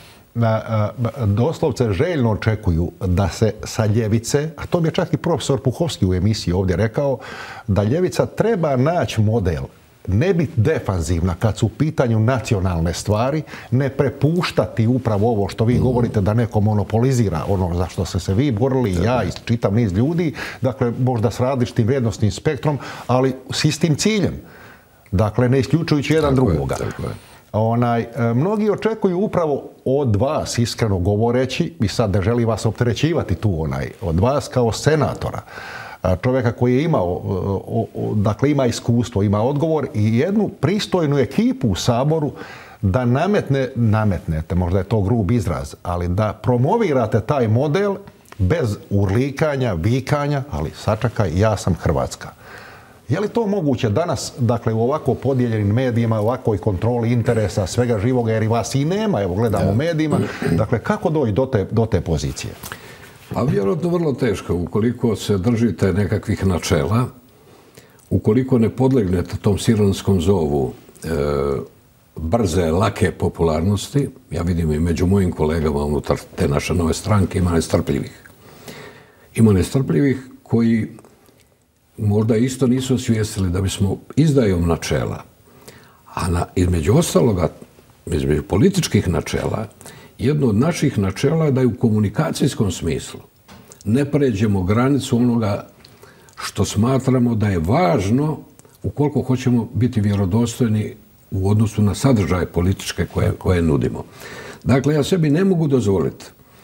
doslovce željno očekuju da se sa ljevice, a to mi je čak i profesor Puhovski u emisiji ovdje rekao, da ljevica treba naći model, ne biti defanzivna kad su u pitanju nacionalne stvari, ne prepuštati upravo ovo što vi govorite da neko monopolizira ono za što ste se vi borili i ja i čitav niz ljudi, dakle možda s različitim vrijednostnim spektrom, ali s istim ciljem. Dakle, ne isključujući jedan tako drugoga. Je, tako je. Onaj, mnogi očekuju upravo od vas, iskreno govoreći, i sad ne želim vas opterećivati tu, onaj, od vas kao senatora, čovjeka koji je imao, dakle ima iskustvo, ima odgovor i jednu pristojnu ekipu u Saboru da nametne, nametnete, možda je to grub izraz, ali da promovirate taj model bez urlikanja, vikanja, ali sačekaj, ja sam Hrvatska. Je li to moguće danas, dakle, u ovako podijeljenim medijima, u ovakvoj kontroli interesa, svega živoga, jer i vas i nema, evo, gledamo u medijima, dakle, kako doći do te, do te pozicije? Pa vjerojatno vrlo teško, ukoliko se držite nekakvih načela, ukoliko ne podlegnete tom sironskom zovu e, brze, lake popularnosti, ja vidim i među mojim kolegama unutar te naše nove stranke ima nestrpljivih. Ima nestrpljivih koji možda isto nisu osvijestili da bismo izdajom načela, a na, između ostaloga, između političkih načela, jedno od naših načela je da je u komunikacijskom smislu ne pređemo granicu onoga što smatramo da je važno ukoliko hoćemo biti vjerodostojni u odnosu na sadržaje političke koje, koje nudimo. Dakle, ja sebi ne mogu dozvoliti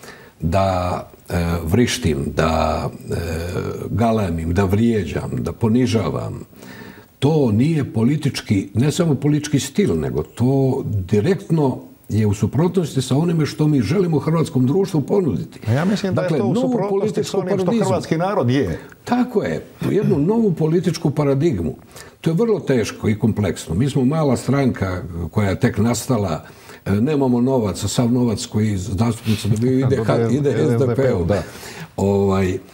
da e, vrištim, da e, galamim, da vrijeđam, da ponižavam. To nije politički, ne samo politički stil, nego to direktno je u suprotnosti sa onime što mi želimo hrvatskom društvu ponuditi. Ja mislim da dakle, je to u suprotnosti sa onim što hrvatski narod je. Tako je. Jednu novu političku paradigmu. To je vrlo teško i kompleksno. Mi smo mala stranka koja je tek nastala, nemamo novac, sav novac koji zastupnici dobiju ide, ide es de pe-u. Ovaj, e,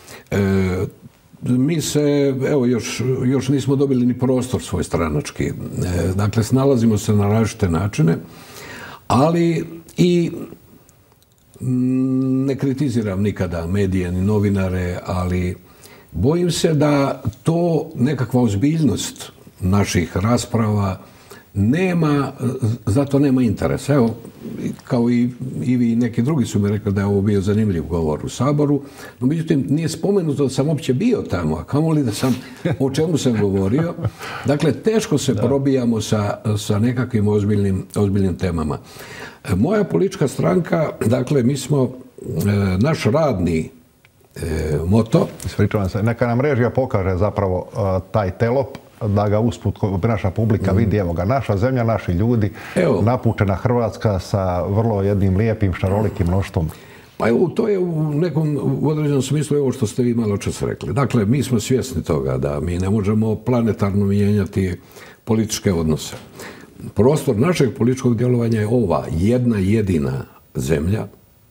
mi se, evo, još, još nismo dobili ni prostor svoj stranački. E, dakle, snalazimo se na različite načine, ali i Ne kritiziram nikada medije ni novinare, ali bojim se da to nekakva ozbiljnost naših rasprava nema, zato nema interesa. Evo, kao i, i vi i neki drugi su mi rekli da je ovo bio zanimljiv govor u Saboru, no međutim nije spomenuto da sam uopće bio tamo, a kamoli da sam, o čemu sam govorio. Dakle, teško se da. probijamo sa, sa nekakvim ozbiljnim, ozbiljnim temama. Moja politička stranka, dakle, mi smo, e, naš radni e, moto... Ispričavam se, neka nam režija pokaže zapravo uh, taj telop, da ga usput naša publika vidi, evo ga, naša zemlja, naši ljudi, evo, napučena Hrvatska sa vrlo jednim lijepim, šarolikim mnoštvom. Pa evo, to je u nekom u određenom smislu ovo što ste vi malo čas rekli. Dakle, mi smo svjesni toga da mi ne možemo planetarno mijenjati političke odnose. Prostor našeg političkog djelovanja je ova jedna jedina zemlja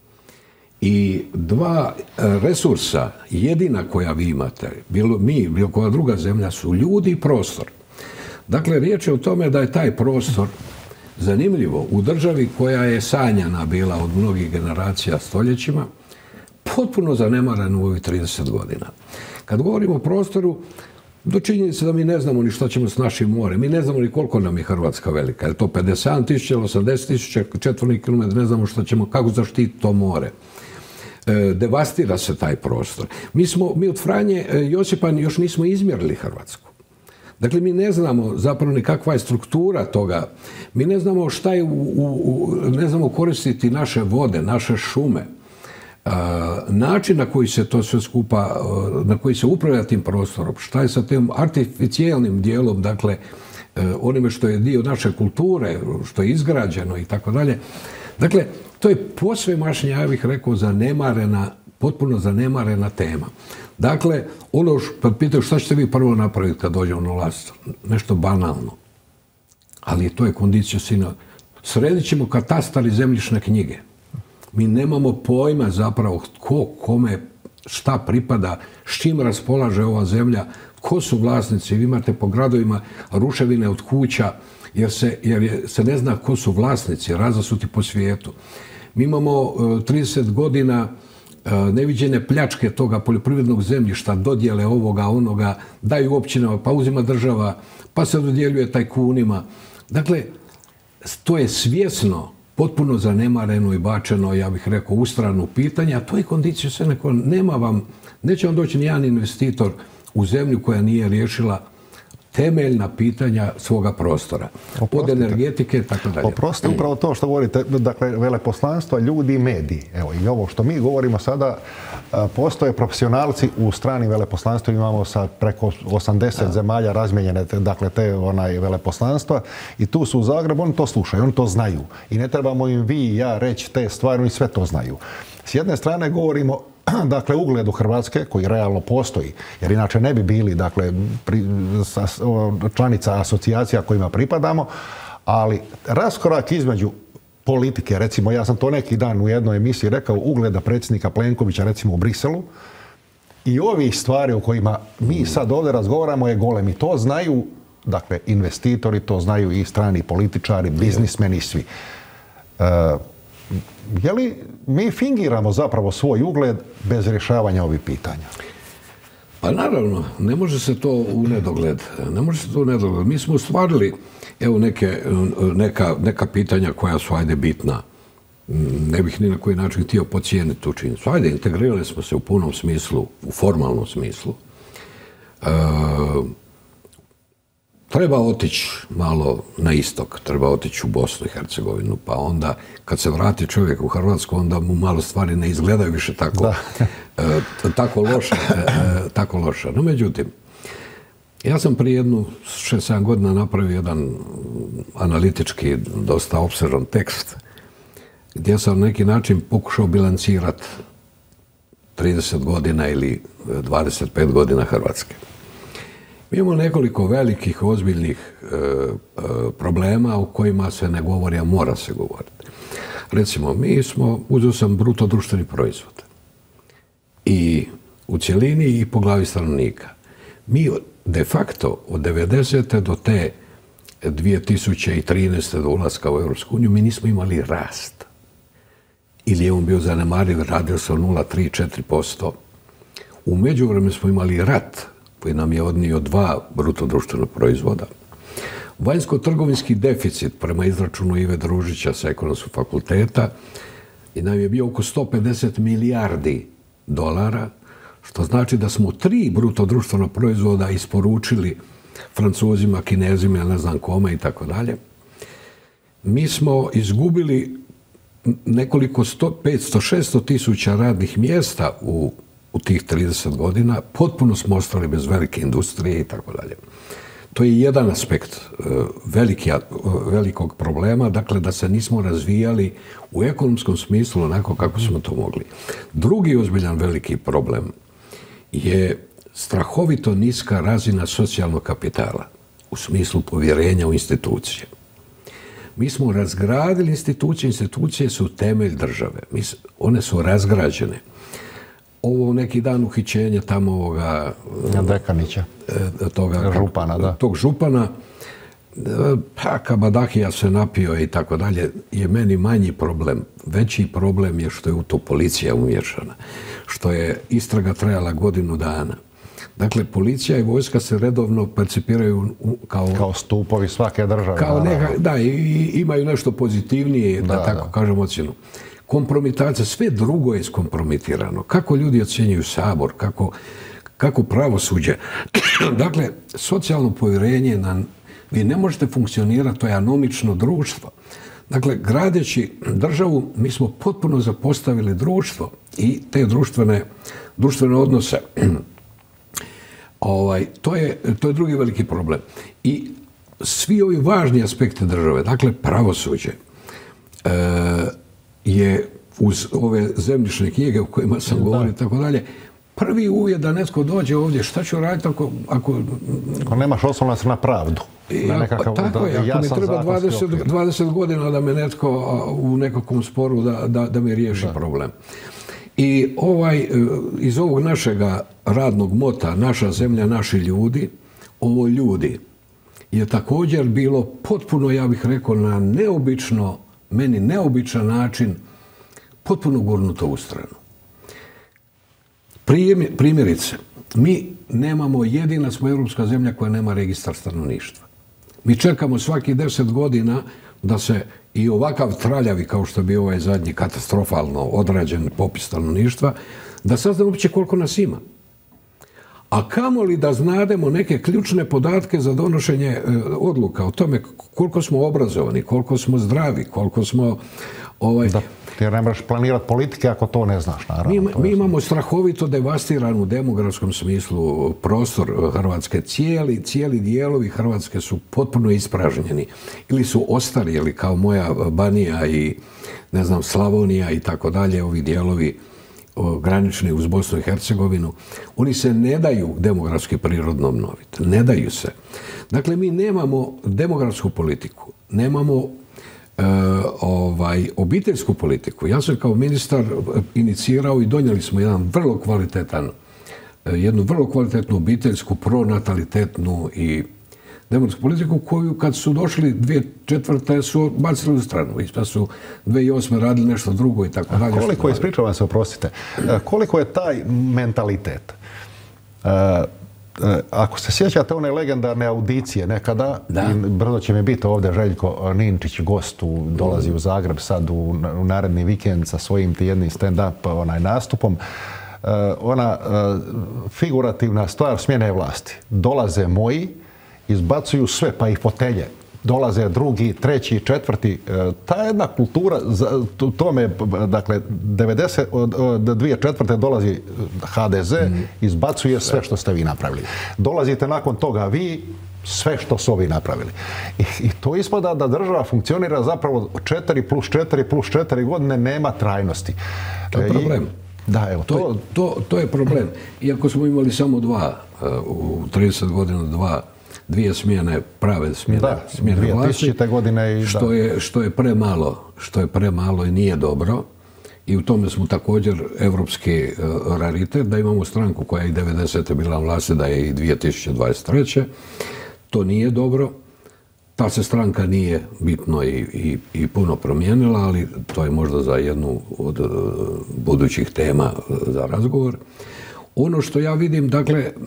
i dva resursa jedina koja vi imate, bilo mi, bilo koja druga zemlja, su ljudi i prostor. Dakle, riječ je o tome da je taj prostor zanimljivo u državi koja je sanjana bila od mnogih generacija stoljećima, potpuno zanemarena u ovih trideset godina. Kad govorimo o prostoru, do činjenice da mi ne znamo ni što ćemo s našim morem. Mi ne znamo ni koliko nam je Hrvatska velika. Je to pedeset sedam tisuća ili osamdeset tisuća četvornih kilometara, ne znamo što ćemo, kako zaštiti to more. E, devastira se taj prostor. Mi smo, mi od Franje Josipa još nismo izmjerili Hrvatsku. Dakle, mi ne znamo zapravo ni kakva je struktura toga. Mi ne znamo šta je, u, u, ne znamo koristiti naše vode, naše šume. Uh, način na koji se to sve skupa, uh, na koji se upravlja tim prostorom, šta je sa tim artificijelnim dijelom, dakle, uh, onime što je dio naše kulture, što je izgrađeno i tako dalje. Dakle, to je posvemašnje, ja bih rekao, zanemarena, potpuno zanemarena tema. Dakle, ono što pitaju šta ćete vi prvo napraviti kad dođemo na vlast, nešto banalno, ali to je kondicija sina. Sredit ćemo katastar i zemljišne knjige. Mi nemamo pojma zapravo ko, kome, šta pripada, s čim raspolaže ova zemlja, ko su vlasnici. Vi imate po gradovima ruševine od kuća, jer se, jer je, se ne zna ko su vlasnici, razasuti po svijetu. Mi imamo uh, trideset godina uh, neviđene pljačke toga poljoprivrednog zemljišta, dodjele ovoga, onoga, daju općinama, pa uzima država, pa se dodjeljuje tajkunima. Dakle, to je svjesno potpuno zanemareno i bačeno, ja bih rekao, u stranu pitanja, a to je kondicija se neko, nema vam, neće vam doći nijedan investitor u zemlju koja nije riješila temeljna pitanja svoga prostora. Oprostite. Od energetike, tako dalje. Oprostite, upravo to što govorite, dakle, veleposlanstva, ljudi i mediji. Evo, i ovo što mi govorimo sada, postoje profesionalci u stranim veleposlanstvima, imamo sa preko osamdeset da. zemalja razmijenjene, dakle, te onaj veleposlanstva, i tu su u Zagrebu, oni to slušaju, oni to znaju. I ne trebamo im vi i ja reći te stvari, oni sve to znaju. S jedne strane govorimo, dakle, ugledu Hrvatske, koji realno postoji, jer inače ne bi bili, dakle, pri, sa, članica asocijacija kojima pripadamo, ali raskorak između politike, recimo, ja sam to neki dan u jednoj emisiji rekao, ugleda predsjednika Plenkovića, recimo, u Briselu, i ovih stvari o kojima mi sad ovdje razgovaramo je golem. I to znaju, dakle, investitori, to znaju i strani političari, biznismeni i svi. Uh, Je li mi fingiramo zapravo svoj ugled bez rješavanja ovih pitanja? Pa naravno, ne može se to u nedogled. Ne može se to u nedogled. Mi smo ostvarili, evo, neke, neka, neka pitanja koja su, ajde, bitna. Ne bih ni na koji način htio podcijeniti tu činjenicu. Ajde, integrirali smo se u punom smislu, u formalnom smislu. E, Treba otići malo na istok, treba otići u Bosnu i Hercegovinu, pa onda kad se vrati čovjek u Hrvatsku, onda mu malo stvari ne izgledaju više tako, e, tako loše. E, tako loše. No, međutim, ja sam prije jednu šest sedam godina napravio jedan analitički, dosta opsežan tekst, gdje sam na neki način pokušao bilancirati trideset godina ili dvadeset pet godina Hrvatske. Mi imamo nekoliko velikih, ozbiljnih e, e, problema o kojima se ne govori, a mora se govoriti. Recimo, mi smo, uzeo sam bruto društveni proizvod. I u cjelini i po glavi stanovnika. Mi de facto od devedesete do te dvije tisuće trinaeste do ulaska u Europsku uniju mi nismo imali rast. ili je on bio zanemariv, radio se o nula zarez tri do četiri posto. U međuvremenu smo imali rat koji nam je odnio dva bruto društvenog proizvoda. Vanjsko-trgovinski deficit, prema izračunu Ive Družića sa Ekonomskog fakulteta, i nam je bio oko sto pedeset milijardi dolara, što znači da smo tri bruto društvenog proizvoda isporučili Francuzima, Kinezima, ne znam kome i tako dalje. Mi smo izgubili nekoliko petsto šesto tisuća radnih mjesta u, u tih trideset godina, potpuno smo ostali bez velike industrije i tako dalje. To je jedan aspekt veliki, velikog problema, dakle da se nismo razvijali u ekonomskom smislu onako kako smo to mogli. Drugi ozbiljan veliki problem je strahovito niska razina socijalnog kapitala u smislu povjerenja u institucije. Mi smo razgradili institucije, institucije su temelj države. Mi, one su razgrađene. Ovo neki dan uhićenje tamo ovoga... Dekanića. Toga, župana, da. Tog župana, pa Kabadahija se napio i tako dalje, je meni manji problem. Veći problem je što je u to policija umješana. Što je istraga trajala godinu dana. Dakle, policija i vojska se redovno percipiraju kao... Kao stupovi svake države. Kao neka, da, i imaju nešto pozitivnije, da, da tako da. kažem, ocjenu. Kompromitacija, sve drugo je skompromitirano. Kako ljudi ocjenjuju Sabor, kako, kako pravosuđe. Dakle, socijalno povjerenje, na, vi ne možete funkcionirati, to je anomično društvo. Dakle, gradeći državu, mi smo potpuno zapostavili društvo i te društvene, društvene odnose. Ovaj, to, je, to je drugi veliki problem. I svi ovi važni aspekti države, dakle pravosuđe, e, je uz ove zemljišne knjige o kojima sam govorio i tako dalje, prvi uvjet da netko dođe ovdje, šta ću raditi ako... Ako, ako nemaš oslonac na pravdu. Ja, nekakav, tako da, je, ako mi treba dvadeset, dvadeset godina da me netko u nekakvom sporu da, da, da mi riješi da. problem. I ovaj, iz ovog našega radnog mota, naša zemlja, naši ljudi, ovo ljudi je također bilo potpuno, ja bih rekao, na neobično, meni neobičan način, potpuno gurnuto u stranu. Primjerice, mi nemamo, jedina smo europska zemlja koja nema registar stanovništva. Mi čekamo svaki deset godina da se i ovakav traljavi, kao što bi ovaj zadnji katastrofalno odrađen popis stanovništva, da saznamo uopće koliko nas ima. A kamoli da znademo neke ključne podatke za donošenje e, odluka o tome koliko smo obrazovani, koliko smo zdravi, koliko smo... Ovaj, da, jer ne možeš planirati politike ako to ne znaš, naravno. Mi, mi imamo strahovito devastiran u demografskom smislu prostor Hrvatske. Cijeli, cijeli dijelovi Hrvatske su potpuno ispražnjeni. Ili su ostarjeli kao moja Banija i, ne znam, Slavonija i tako dalje, ovi dijelovi granični uz Bosnu i Hercegovinu. Oni se ne daju demografski prirodno obnoviti. Ne daju se. Dakle, mi nemamo demografsku politiku. Nemamo E, ovaj, obiteljsku politiku. Ja sam kao ministar inicirao i donijeli smo jedan vrlo kvalitetan, jednu vrlo kvalitetnu obiteljsku, pronatalitetnu i demografsku politiku koju kad su došli dvije četvrte su bacili u stranu. Ispred su dvije tisuće osme radili nešto drugo i tako dalje. Koliko je, ispričavam se, oprostite, koliko je taj mentalitet? Uh, Ako se sjećate one legendarne audicije nekada, i brzo će mi biti ovdje Željko Ninčić gost, u, dolazi u Zagreb sad u, u naredni vikend sa svojim jednim stand-up onaj nastupom, uh, ona uh, figurativna stvar smjene vlasti. Dolaze moji, izbacuju sve, pa ih fotelje. Dolaze drugi, treći, četvrti. Ta jedna kultura, tome, dakle, devedeset, od dvije tisuće četvrte dolazi ha de ze, mm. izbacuje sve što ste vi napravili. Dolazite nakon toga vi, sve što su ovi napravili. I, i to ispada da država funkcionira zapravo četiri plus četiri plus četiri godine, nema trajnosti. To je problem. I, da, evo, to, to... To, to je problem. Iako smo imali samo dva, u trideset godina dva, dvije smjene, prave smjene, da, smjene vlasti, godine i što, da. je, što je premalo, što je premalo i nije dobro. I u tome smo također evropski uh, raritet, da imamo stranku koja je i devedesete bila na vlasti, da je i dvije tisuće dvadeset treće. To nije dobro. ta se stranka nije bitno i, i, i puno promijenila, ali to je možda za jednu od budućih tema za razgovor. Ono što ja vidim, dakle, e,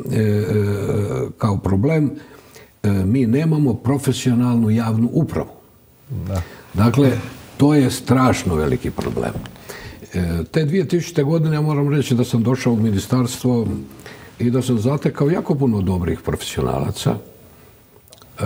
kao problem, e, mi nemamo profesionalnu javnu upravu. Da. Dakle, to je strašno veliki problem. E, te dvije tisućite. godine ja moram reći da sam došao u ministarstvo i da sam zatekao jako puno dobrih profesionalaca. E,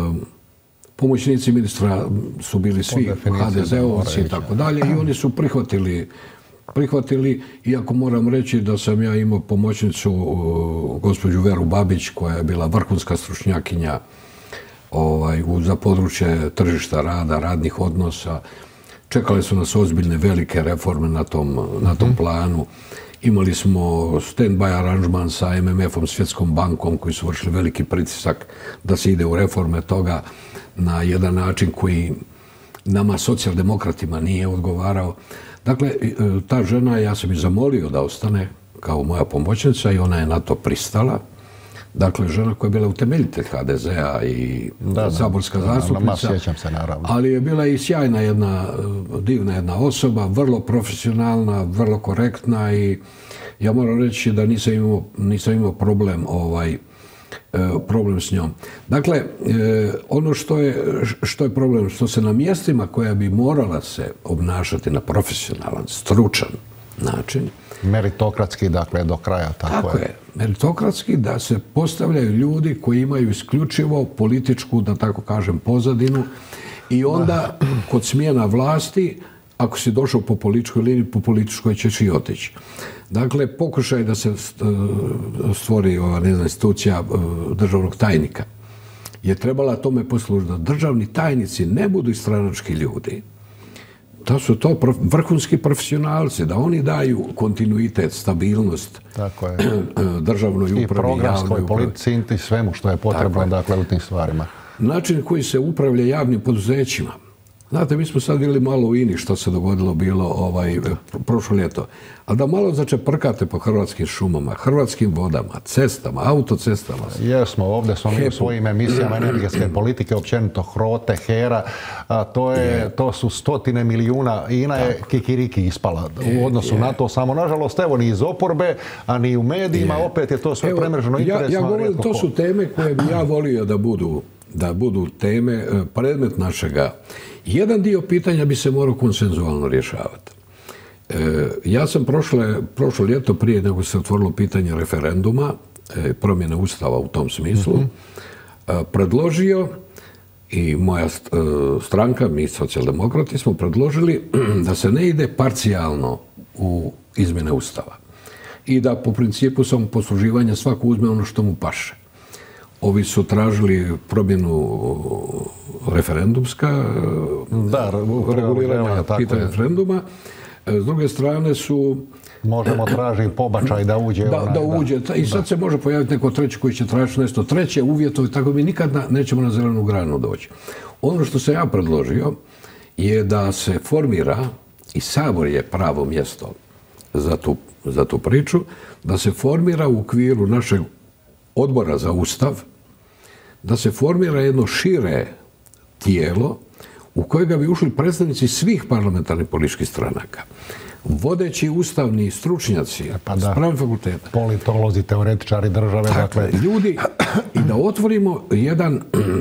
pomoćnici ministra su bili svi ha de zeovci i tako dalje i oni su prihvatili prihvatili, iako moram reći da sam ja imao pomoćnicu uh, gospođu Veru Babić, koja je bila vrhunska stručnjakinja ovaj, za područje tržišta rada, radnih odnosa. Čekale su nas ozbiljne velike reforme na tom, na tom planu. Imali smo stand-by aranžman sa em em efom, Svjetskom bankom, koji su vršili veliki pritisak da se ide u reforme toga na jedan način koji nama socijaldemokratima nije odgovarao. Dakle, ta žena, ja sam i zamolio da ostane kao moja pomoćnica i ona je na to pristala. Dakle, žena koja je bila utemeljitelj ha de zea i da, saborska da, zastupnica, da, sjećam se, naravno. Ali je bila i sjajna jedna, divna jedna osoba, vrlo profesionalna, vrlo korektna i ja moram reći da nisam imao, nisam imao problem ovaj, problem s njom. Dakle, ono što je, što je problem, što se na mjestima koja bi morala se obnašati na profesionalan, stručan način. Meritokratski, dakle, do kraja. Tako, tako je. je. Meritokratski da se postavljaju ljudi koji imaju isključivo političku, da tako kažem, pozadinu i onda kod smjena vlasti, ako si došao po političkoj liniji, po političkoj ćeš i otići. Dakle, pokušaj da se stvori ova, ne znam, institucija državnog tajnika je trebala tome poslužiti da državni tajnici ne budu i stranački ljudi. Da su to vrhunski profesionalci, da oni daju kontinuitet, stabilnost tako je. državnoj upravi, i programskoj politici i svemu što je potrebno dakle, u tim stvarima. Način koji se upravlja javnim poduzećima. Znate, mi smo sad vidjeli malo u ini što se dogodilo bilo ovaj, prošlo ljeto. Ali da malo začeprkate po hrvatskim šumama, hrvatskim vodama, cestama, autocestama. Jesmo, ovdje smo mi u svojim emisijama energetske politike, općenito Hrote, Hera, a to, je, to su stotine milijuna, INA je kikiriki ispala u odnosu je. na to. Samo, nažalost, evo, ni iz oporbe, a ni u medijima, je. opet je to sve premreženo interesno. Ja, ja govorim, to su teme koje bi ja volio da budu, da budu teme, predmet našega. Jedan dio pitanja bi se morao konsenzualno rješavati. E, ja sam prošle, prošlo ljeto, prije nego se otvorilo pitanje referenduma, e, promjene Ustava u tom smislu, mm-hmm. e, predložio i moja stranka, mi socijaldemokrati, smo predložili da se ne ide parcijalno u izmjene Ustava i da po principu samoposluživanja svako uzme ono što mu paše. Ovi su tražili promjenu referendumska, da, reguliranja pitanja referenduma. S druge strane su... Možemo tražiti pobačaj da uđe. Da, onaj, da uđe. Da. I sad da. se može pojaviti neko treći koji će tražiti nešto treće, uvjetovi, tako mi nikad na, nećemo na zelenu granu doći. Ono što sam ja predložio je da se formira, i Sabor je pravo mjesto za tu, za tu priču, da se formira u okviru našeg Odbora za Ustav, da se formira jedno šire tijelo u kojega bi ušli predstavnici svih parlamentarnih političkih stranaka. Vodeći ustavni stručnjaci pa da, s pravnih fakulteta. Politolozi, teoretičari države. Dakle, dakle. ljudi, i da otvorimo jedan e,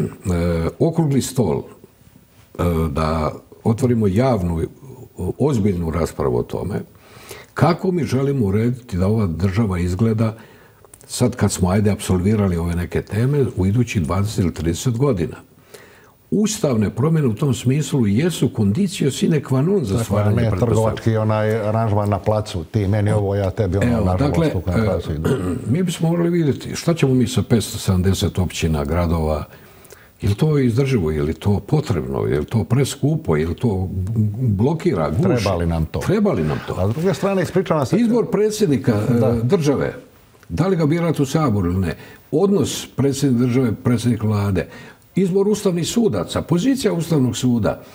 okrugli stol, e, da otvorimo javnu, ozbiljnu raspravu o tome, kako mi želimo urediti da ova država izgleda sad kad smo, ajde, apsolvirali ove neke teme u idućih dvadeset ili trideset godina. Ustavne promjene u tom smislu jesu condicio sine qua non za stvaranje pretpostavke. Ne trgovački onaj aranžman na placu, ti meni ovo, ja tebi ono, nažalost, dakle, na placu idu. Mi bismo morali vidjeti šta ćemo mi sa petsto sedamdeset općina, gradova, je li to izdrživo, je li to potrebno, je li to preskupo, je li to blokira, guši. Treba li nam to? Treba li nam to? A s druge strane, ispričavam se... Izbor predsjednika da. države, da li ga birati u Saboru ili ne, odnos predsjednik države, predsjednik vlade, izbor ustavnih sudaca, pozicija Ustavnog suda,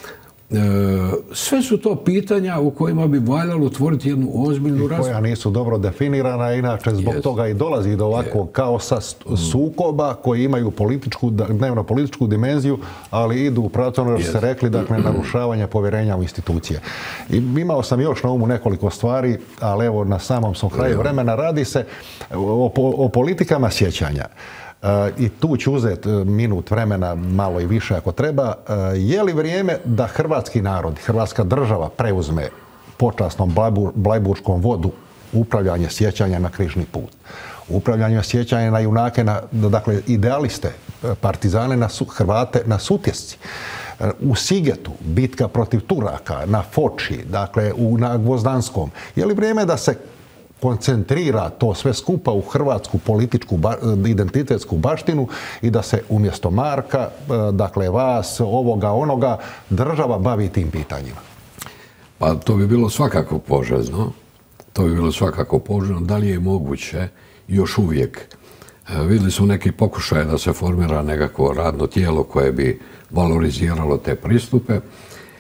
sve su to pitanja u kojima bi valjalo otvoriti jednu ozbiljnu raspravu. Koja nisu dobro definirana, inače zbog yes. toga i dolazi do ovakvog kaosa sukoba koji imaju političku, dnevno političku dimenziju, ali idu u pravcu ono što ste rekli, dakle, narušavanje povjerenja u institucije. I imao sam još na umu nekoliko stvari, ali evo na samom sam kraju vremena. Radi se o, o politikama sjećanja. I tu ću uzeti minut vremena, malo i više ako treba. Je li vrijeme da hrvatski narod, hrvatska država preuzme počasnom blajburškom vodu upravljanje sjećanja na križni put? Upravljanje sjećanja na junake, na, dakle, idealiste, partizane, na su, Hrvate na Sutjesci. U Sigetu, bitka protiv Turaka, na Foči, dakle, u, na Gvozdanskom. Je li vrijeme da se koncentrira to sve skupa u hrvatsku političku ba, identitetsku baštinu i da se umjesto Marka, dakle vas, ovoga, onoga, država bavi tim pitanjima? Pa to bi bilo svakako poželjno. To bi bilo svakako poželjno. Da li je moguće još uvijek? Vidjeli su neki pokušaje da se formira nekako radno tijelo koje bi valoriziralo te pristupe, e,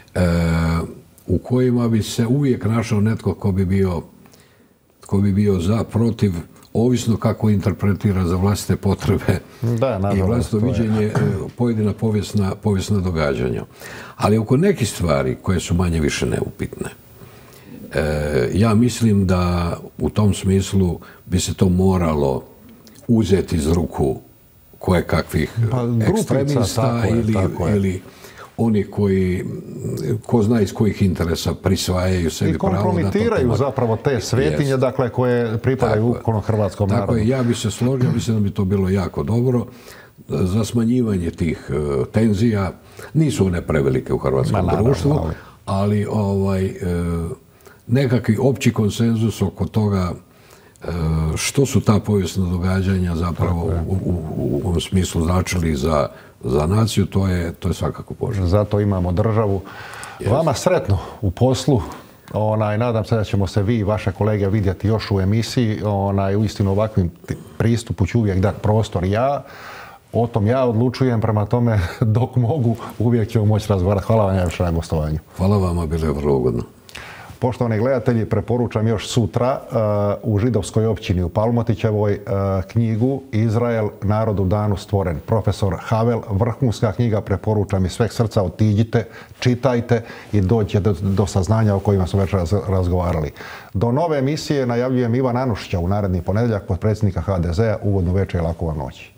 u kojima bi se uvijek našao netko ko bi bio ko bi bio za, protiv, ovisno kako interpretira za vlastite potrebe da, i vlastito viđenje pojedina povijesna, povijesna događanja. Ali oko nekih stvari koje su manje više neupitne, e, ja mislim da u tom smislu bi se to moralo uzeti iz ruku koje kakvih pa, ekstremista tako ili, je, tako ili oni koji, ko zna iz kojih interesa prisvajaju sebi pravo da to... I kompromitiraju zapravo te svetinje, yes. dakle, koje pripadaju ukupno hrvatskom narodu. Tako je, ja bi se složio, mislim da bi to bilo jako dobro za smanjivanje tih uh, tenzija. Nisu one prevelike u hrvatskom Ma, društvu, naravno, ali, ali ovaj, uh, nekakvi opći konsenzus oko toga uh, što su ta povijesna događanja zapravo u, u, u ovom smislu značili za za naciju, to je, to je svakako poželjno. Zato imamo državu. Yes. Vama sretno u poslu. Onaj, nadam se da ćemo se vi i vaše kolege vidjeti još u emisiji. Onaj, uistinu ovakvim pristupu ću uvijek dati prostor ja. O tom ja odlučujem, prema tome dok mogu uvijek ćemo moći razgovarati. Hvala vam najviše na gostovanju. Hvala vama, bilo je vrlo ugodno. Poštovani gledatelji, preporučam još sutra uh, u židovskoj općini u Palmotićevoj uh, knjigu Izrael, narod u danu stvoren. Profesor Havel, vrhunska knjiga, preporučam iz sveg srca, otiđite, čitajte i dođite do, do saznanja o kojima smo već raz, razgovarali. Do nove emisije najavljujem Ivana Anušića u naredni ponedjeljak, potpredsjednika ha de zea. Ugodnu večer i laku vam noć.